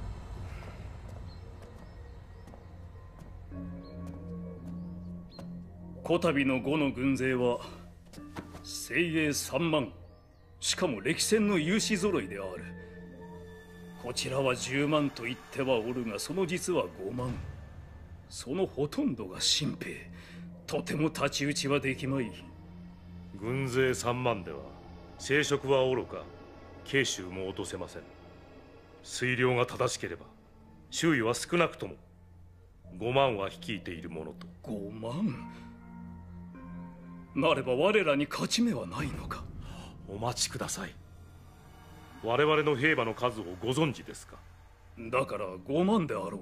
こたびの呉の軍勢は精鋭さんまん、しかも歴戦の勇士揃いである。こちらはじゅうまんと言ってはおるが、その実はごまん。そのほとんどが新兵。とても太刀打ちはできまい。 軍勢さんまんでは生殖はおろか慶州も落とせません。推量が正しければ周囲は少なくともごまんは率いているものと。 ごまんなれば我らに勝ち目はないのか。 お待ちください。我々の兵馬の数をご存知ですか。 だからごまんであろう。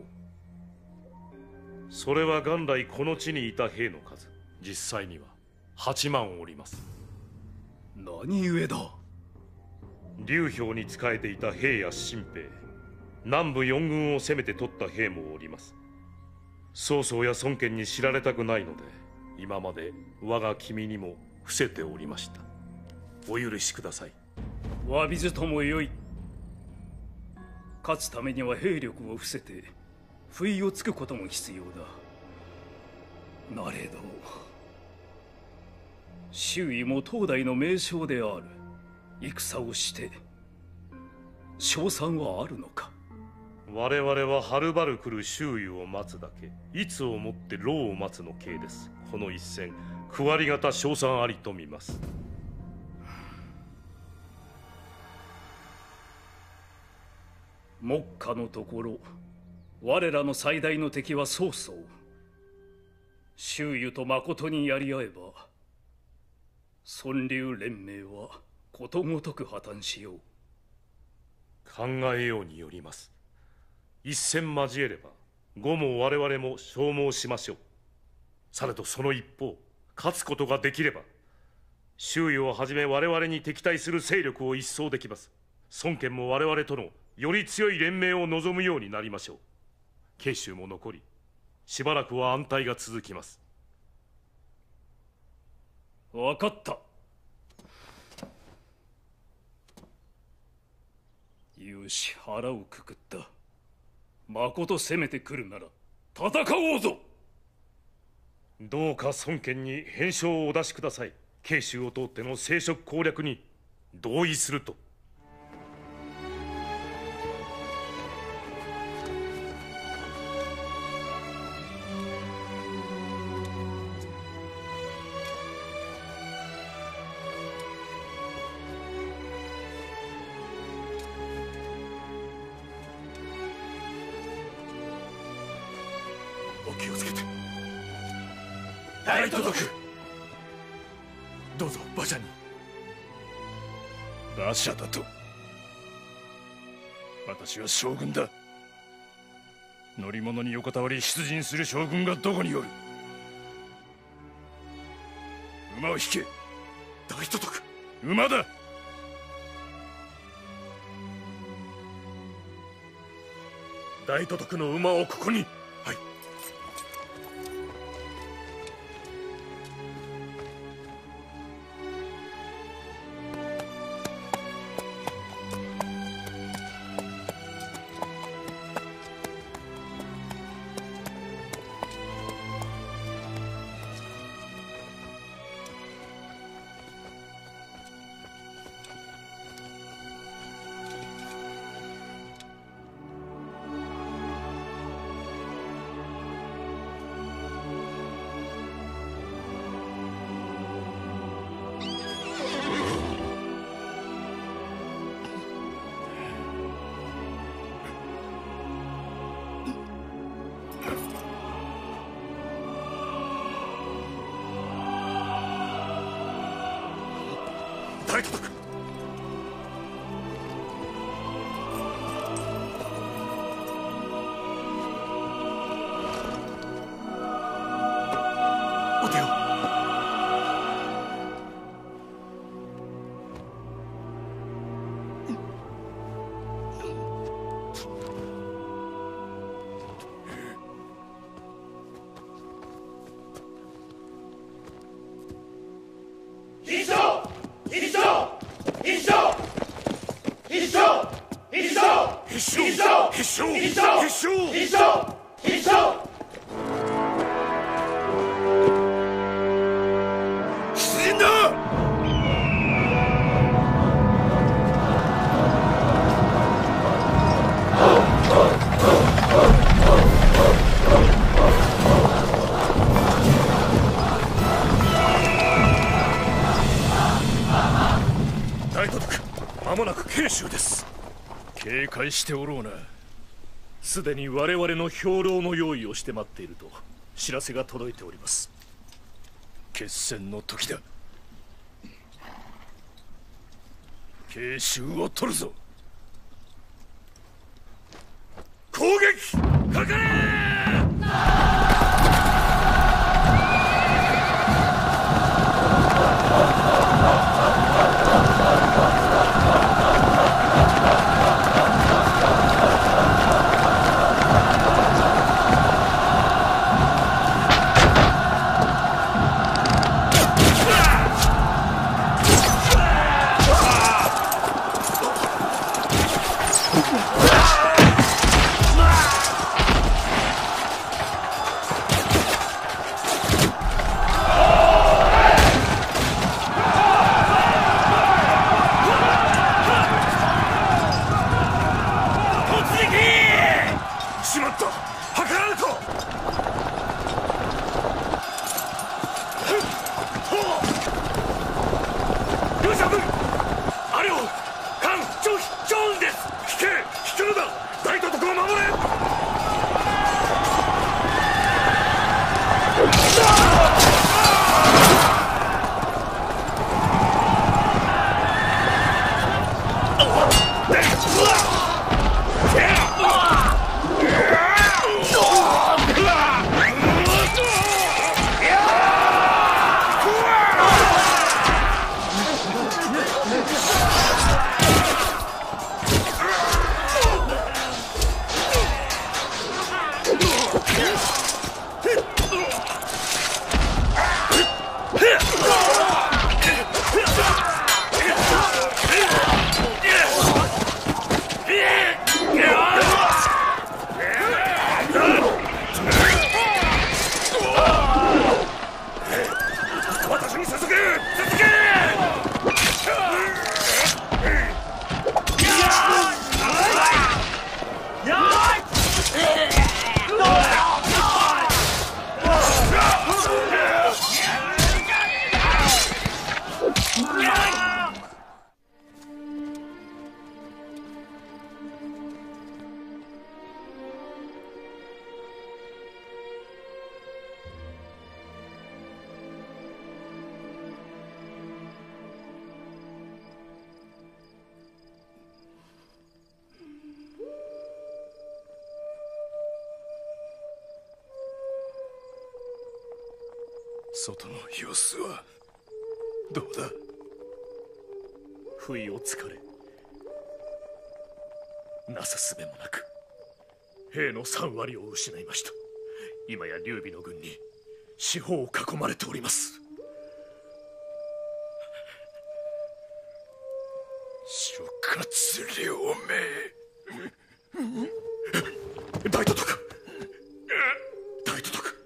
それは元来この地にいた兵の数。実際にははちまんおります。 何故だ。 劉氷に仕えていた兵や新兵、南部四軍を攻めて取った兵もおります。曹操や孫権に知られたくないので今まで我が君にも伏せておりました。お許しください。 詫びずともよい。勝つためには兵力を伏せて不意をつくことも必要だ。なれど周囲も東大の名将である。戦をして勝算はあるのか。 我々ははるばる来る周囲を待つだけ。いつをもって労を待つの計です。この一戦区割り型勝算ありと見ます。 目下のところ我らの最大の敵は曹操。周囲とまことにやり合えば孫劉連盟はことごとく破綻しよう。 考えようによります。一戦交えれば呉も我々も消耗しましょう。されどその一方勝つことができれば周囲をはじめ我々に敵対する勢力を一掃できます。孫権も我々とのより強い連盟を望むようになりましょう。慶州も残りしばらくは安泰が続きます。 分かった。よし、腹をくくった。まこと攻めてくるなら戦おうぞ。 どうか孫権に返書をお出しください。慶州を通っての生殖攻略に同意すると。 お気をつけて。大都督、どうぞ馬車に。馬車だと。私は将軍だ。乗り物に横たわり出陣する将軍がどこにおる。馬を引け。大都督、馬だ。大都督の馬をここに。はい。大都督、 待てよ。 必勝必勝必勝必勝必勝必勝必勝必勝必勝必勝必勝出陣だ。 大都督、間もなく慶州です。警戒しておろうな。すでに我々の兵糧の用意をして待っていると知らせが届いております。決戦の時だ。慶州を取るぞ。攻撃かかれ。 外の様子はどうだ。不意をつかれ、なすすべもなく兵のさん割を失いました。今や劉備の軍に四方を囲まれております。諸葛亮め。大都督、大都督、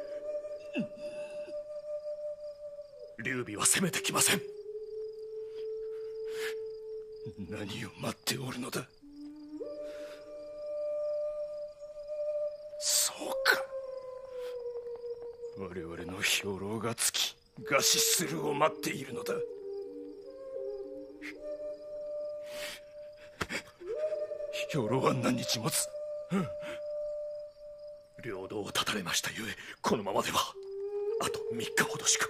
劉備は攻めてきません。何を待っておるのだ。そうか、我々の兵糧が尽き餓死するを待っているのだ。兵糧は何日持つ。領土を断たれましたゆえ、このままではあとみっかほどしか。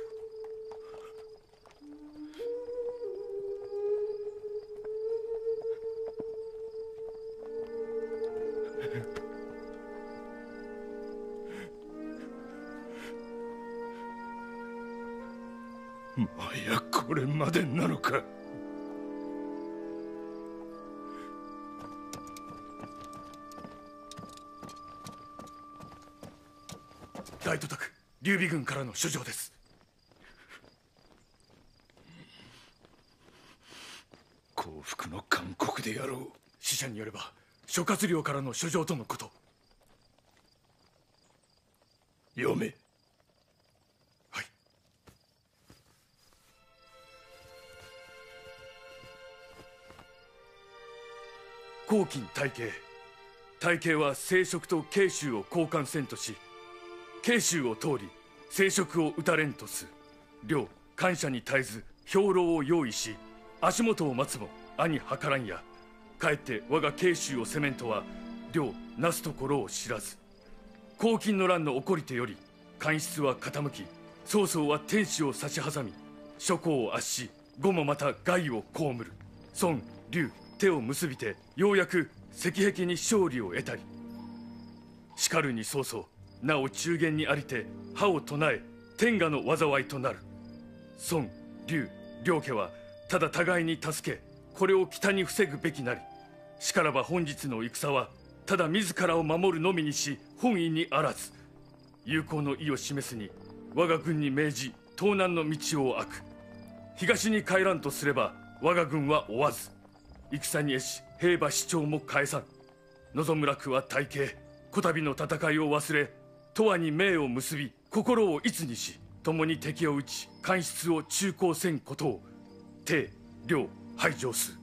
もやこれまでなのか。 大都督、劉備軍からの書状です。 降伏の勧告であろう。 使者によれば諸葛亮からの書状とのこと。 読め。 はい。黄金大慶、大慶は聖職と慶州を交換せんとし、慶州を通り聖職を打たれんとす。両感謝に絶えず兵糧を用意し、足元を待つも兄計らんや。かえって我が慶州を攻めんとは両なすところを知らず。黄金の乱の起こり手より官室は傾き、曹操は天子を差し挟み、諸侯を圧し、呉もまた害を被る。孫劉手を結びてようやく石壁に勝利を得たり。しかるに曹操なお中間にありて歯を唱え、天下の災いとなる。孫劉両家はただ互いに助け、これを北に防ぐべきなり。しからば本日の戦はただ自らを守るのみにし、本意にあらず。友好の意を示すに我が軍に命じ、東南の道を開く。東に帰らんとすれば我が軍は追わず、戦に得し兵馬市長も返さん。望む楽は大慶、こたびの戦いを忘れ、永遠に盟を結び、心を一にし、共に敵を討ち、官室を中興せんことを帝両排除す。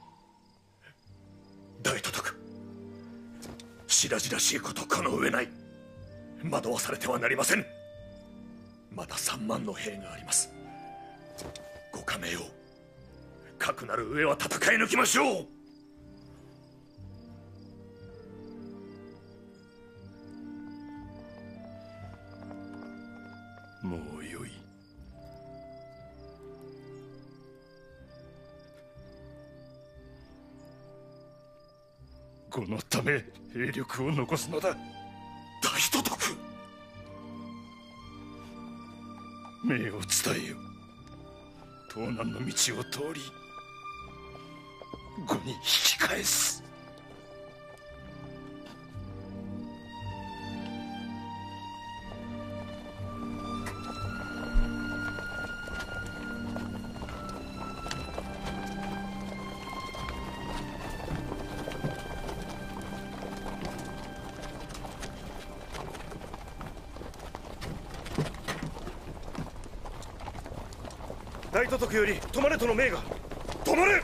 大都督、白々しいことこの上ない。惑わされてはなりません。まだ三万の兵があります。ご加盟を、かくなる上は戦い抜きましょう。もうよい。このため兵力を残すのだ。大都督、命を伝えよ。東南の道を通り呉に引き返す。 大都督より止まれとの命が。止まれ。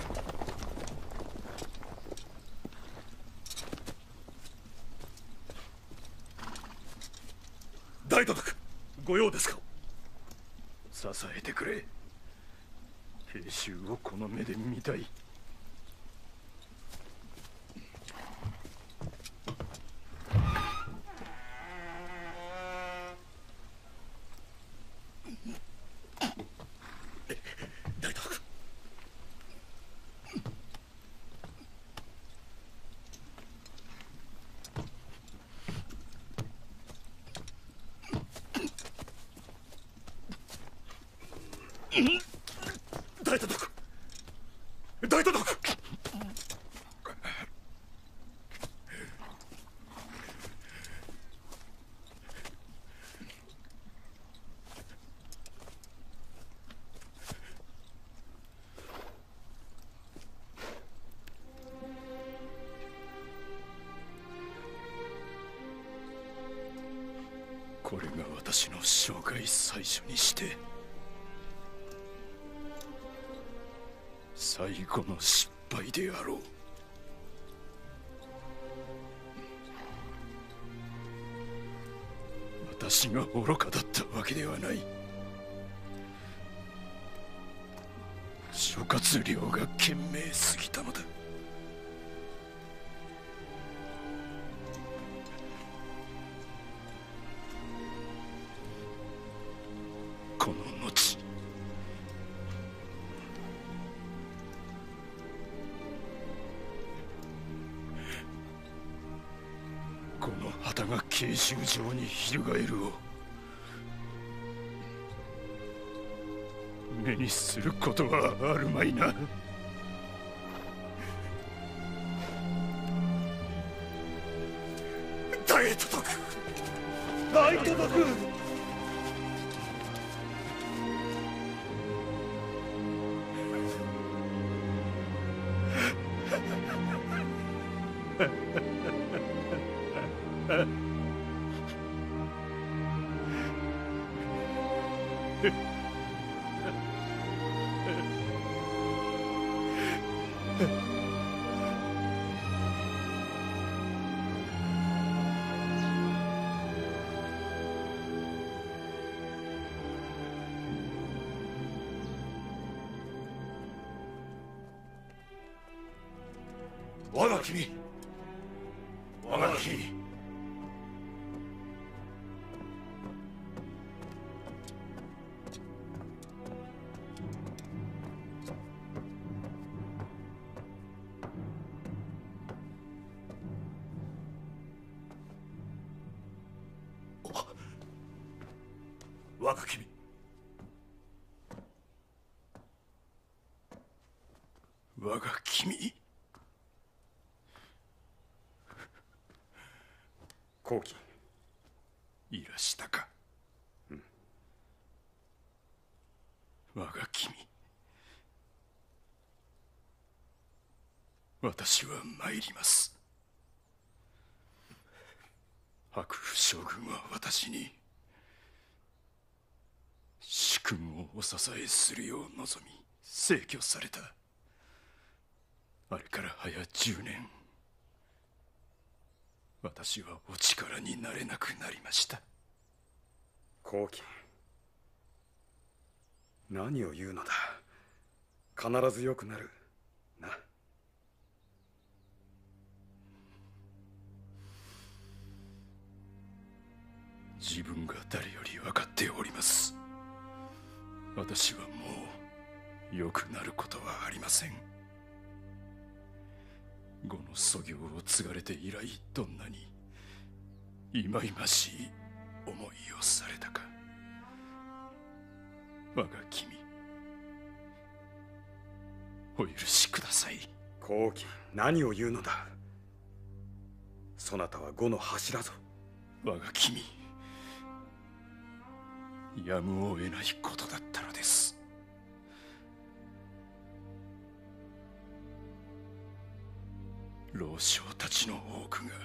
大都督、ご用ですか。支えてくれ。兵衆をこの目で見たい。大都督、大都督。これが私の生涯最初にして最後の失敗であろう。私が愚かだったわけではない。諸葛亮が賢明すぎたのだ。この後この旗が慶州城に翻るを目にすることはあるまいな。 大都督、大都督。 我が君、我が君。我が君、 我が君。 後期いらしたか。 うん。 我が君、私は参ります。白府将軍は私に主君をお支えするよう望み逝去された。あれから早じゅうねん、私はお力になれなくなりました。 後期、何を言うのだ。必ず良くなるな。 自分が誰より分かっております。私はもう良くなることはありません。呉の祖業を継がれて以来、どんなに忌々しい思いをされたか。我が君、お許しください。 後期、何を言うのだ。そなたは呉の柱ぞ。 我が君、やむを得ないことだったのです。老将たちの多くが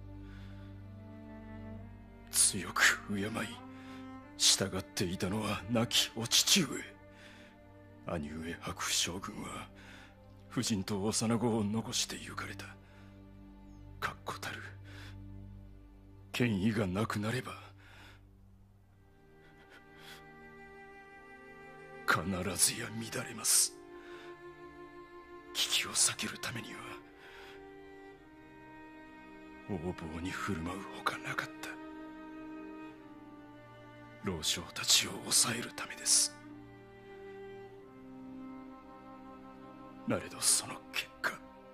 強く敬い従っていたのは亡きお父上。兄上白府将軍は夫人と幼子を残して行かれた。確固たる権威がなくなれば必ずや乱れます。危機を避けるためには横暴に振る舞うほかなかった。老将たちを抑えるためです。なれどその結果、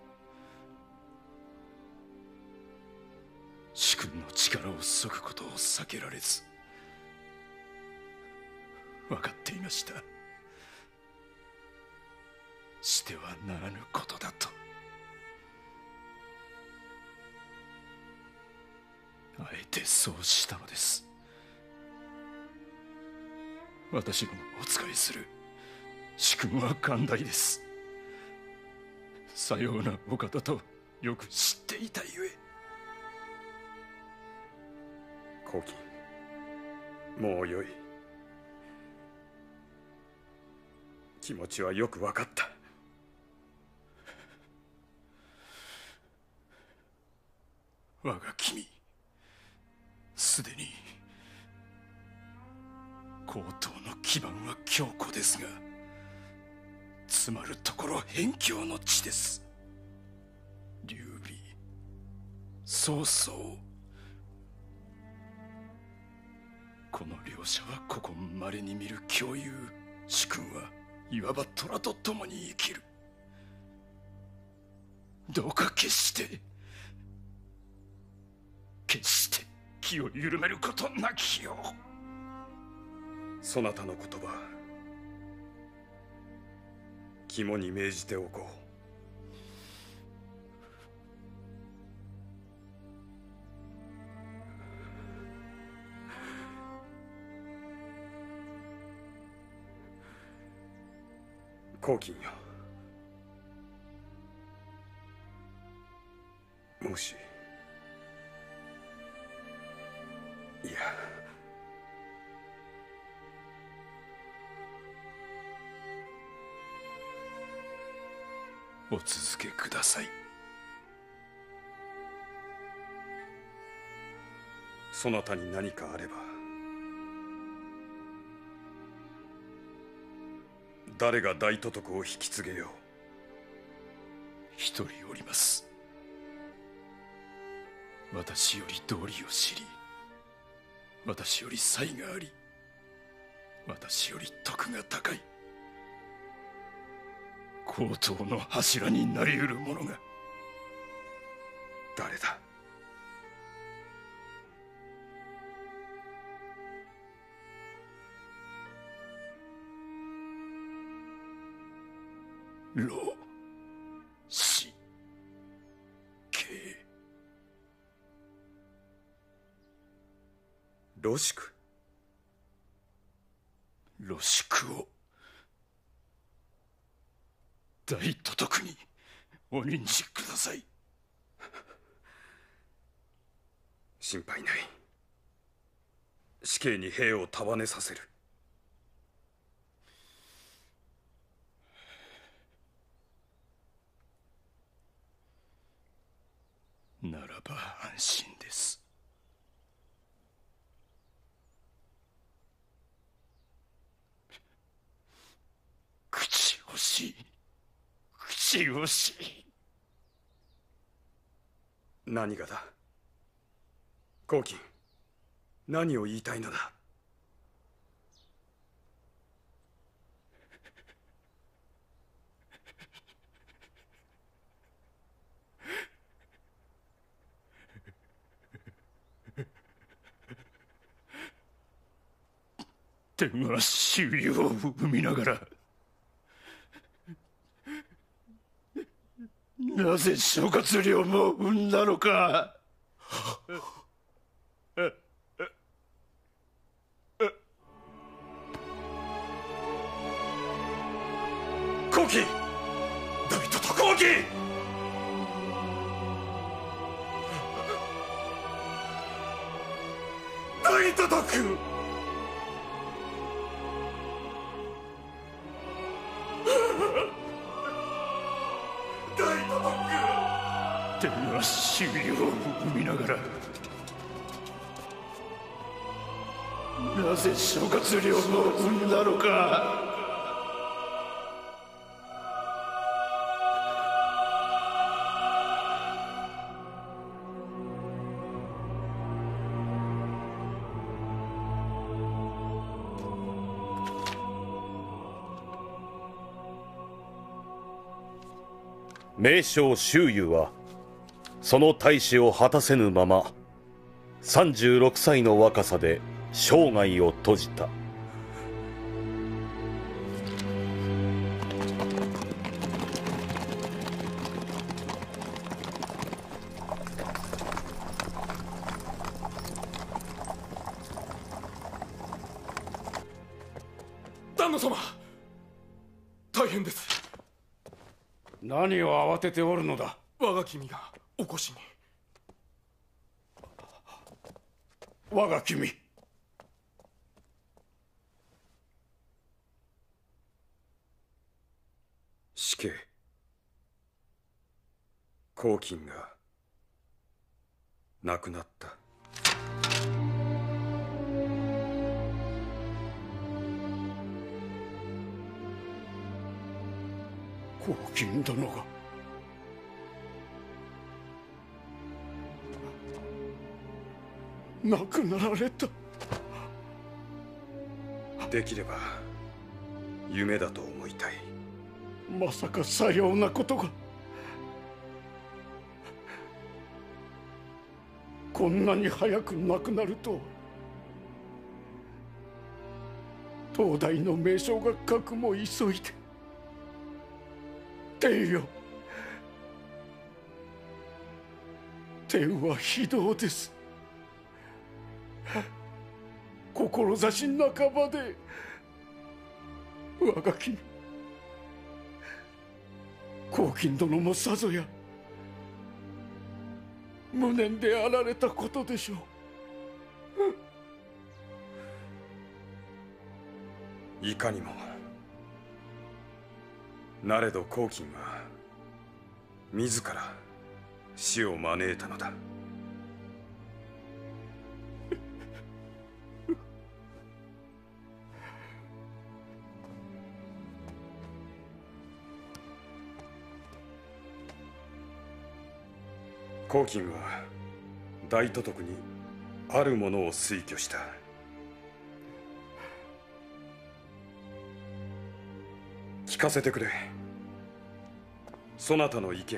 主君の力を削ぐことを避けられず、分かっていました。してはならぬことだと。あえてそうしたのです。私のお仕えする主君は寛大です。さようなお方とよく知っていたゆえ。 後期、もうよい。気持ちはよく分かった。 我が君、すでに高等の基盤は強固ですが、つまるところ辺境の地です。劉備、曹操、この両者はここ稀に見る共有。主君はいわば虎と共に生きる。どうか決して決して気を緩めることなきよう。 そなたの言葉、 肝に銘じておこう。黄金よ、もしいやお続けください。 そなたに何かあれば誰が大都督を引き継げよう。 一人おります。私より道理を知り、私より才があり、私より徳が高い、高等の柱になり得る者が。 誰だ。 老子敬。 ロシク。 ロシクを大都督にお任じください。 心配ない。死刑に兵を束ねさせる。 ならば安心です。口惜しい、口惜しい。 何がだ。黄金、何を言いたいのだ。 天は周囲を生みながら、なぜ諸葛亮も生んだのか。 黄金、大都督黄金。大都督。 天は周囲を生みながら、なぜ諸葛亮も生んだのか。 名将周瑜はその大志を果たせぬままさんじゅうろくさいの若さで生涯を閉じた。 旦那様、大変です。 何を慌てておるのだ。 我が君がお越しに。 我が君。 死刑。黄金が亡くなった。 黄金殿が亡くなられた。 できれば夢だと思いたい。 まさかさようなことが。こんなに早く亡くなるとは。東大の名将が核も急いで天よ、天は非道です。志半ばで我が君黄金殿もさぞや無念であられたことでしょう。いかにも。なれど黄金は自ら死を招いたのだ。黄金は大都督にあるものを推挙した。聞かせてくれ、そなたの意見を。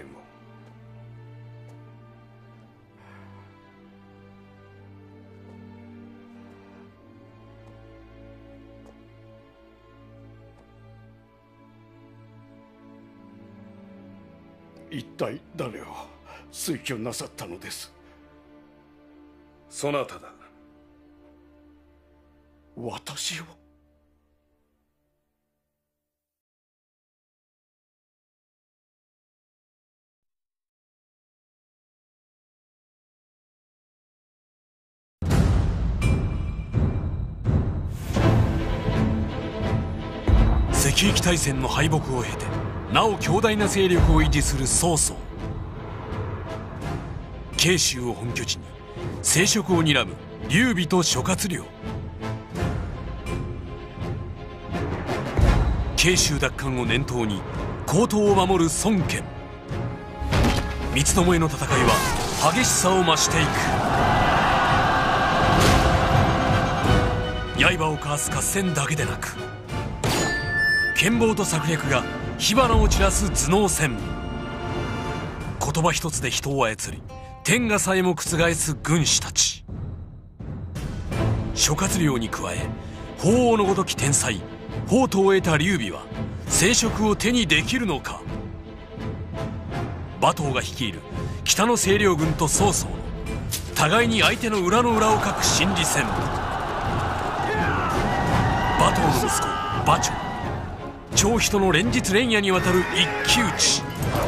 一体誰を推挙なさったのです？ そなただ。 私を？ 赤域大戦の敗北を経てなお強大な勢力を維持する曹操。慶州を本拠地に政職を睨む劉備と諸葛亮。慶州奪還を念頭に江東を守る孫権。三つどもえの戦いは激しさを増していく。刃を交わす合戦だけでなく剣謀と策略が火花を散らす頭脳戦。言葉一つで人を操り天下さえも覆す軍師たち。諸葛亮に加え鳳凰のごとき天才宝刀を得た劉備は政職を手にできるのか。馬頭が率いる北の清涼軍と曹操の互いに相手の裏の裏をかく心理戦。馬頭の息子馬超、張飛との連日連夜にわたる一騎打ち。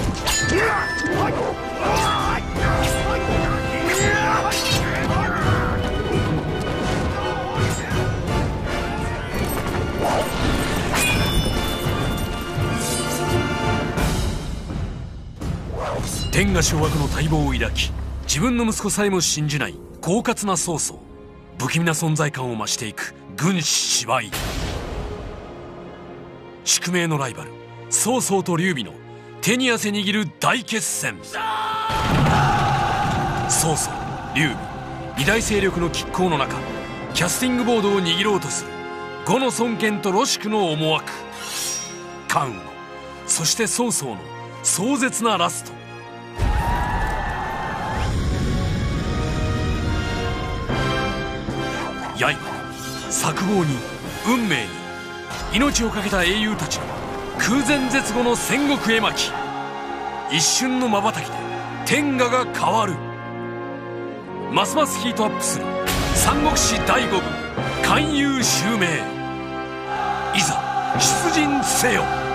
天下掌握の大望を抱き自分の息子さえも信じない狡猾な曹操。不気味な存在感を増していく軍師芝居。宿命のライバル曹操と劉備の手に汗握る大決戦。曹操、劉備二大勢力の拮抗の中キャスティングボードを握ろうとする呉の孫権と呂宿の思惑。関羽のそして曹操の壮絶なラスト。刃、策謀に運命に命を懸けた英雄たちの空前絶後の戦国絵巻。一瞬の瞬きで天下が変わる。ますますヒートアップする三国志だいご部勧誘襲名。いざ出陣せよ。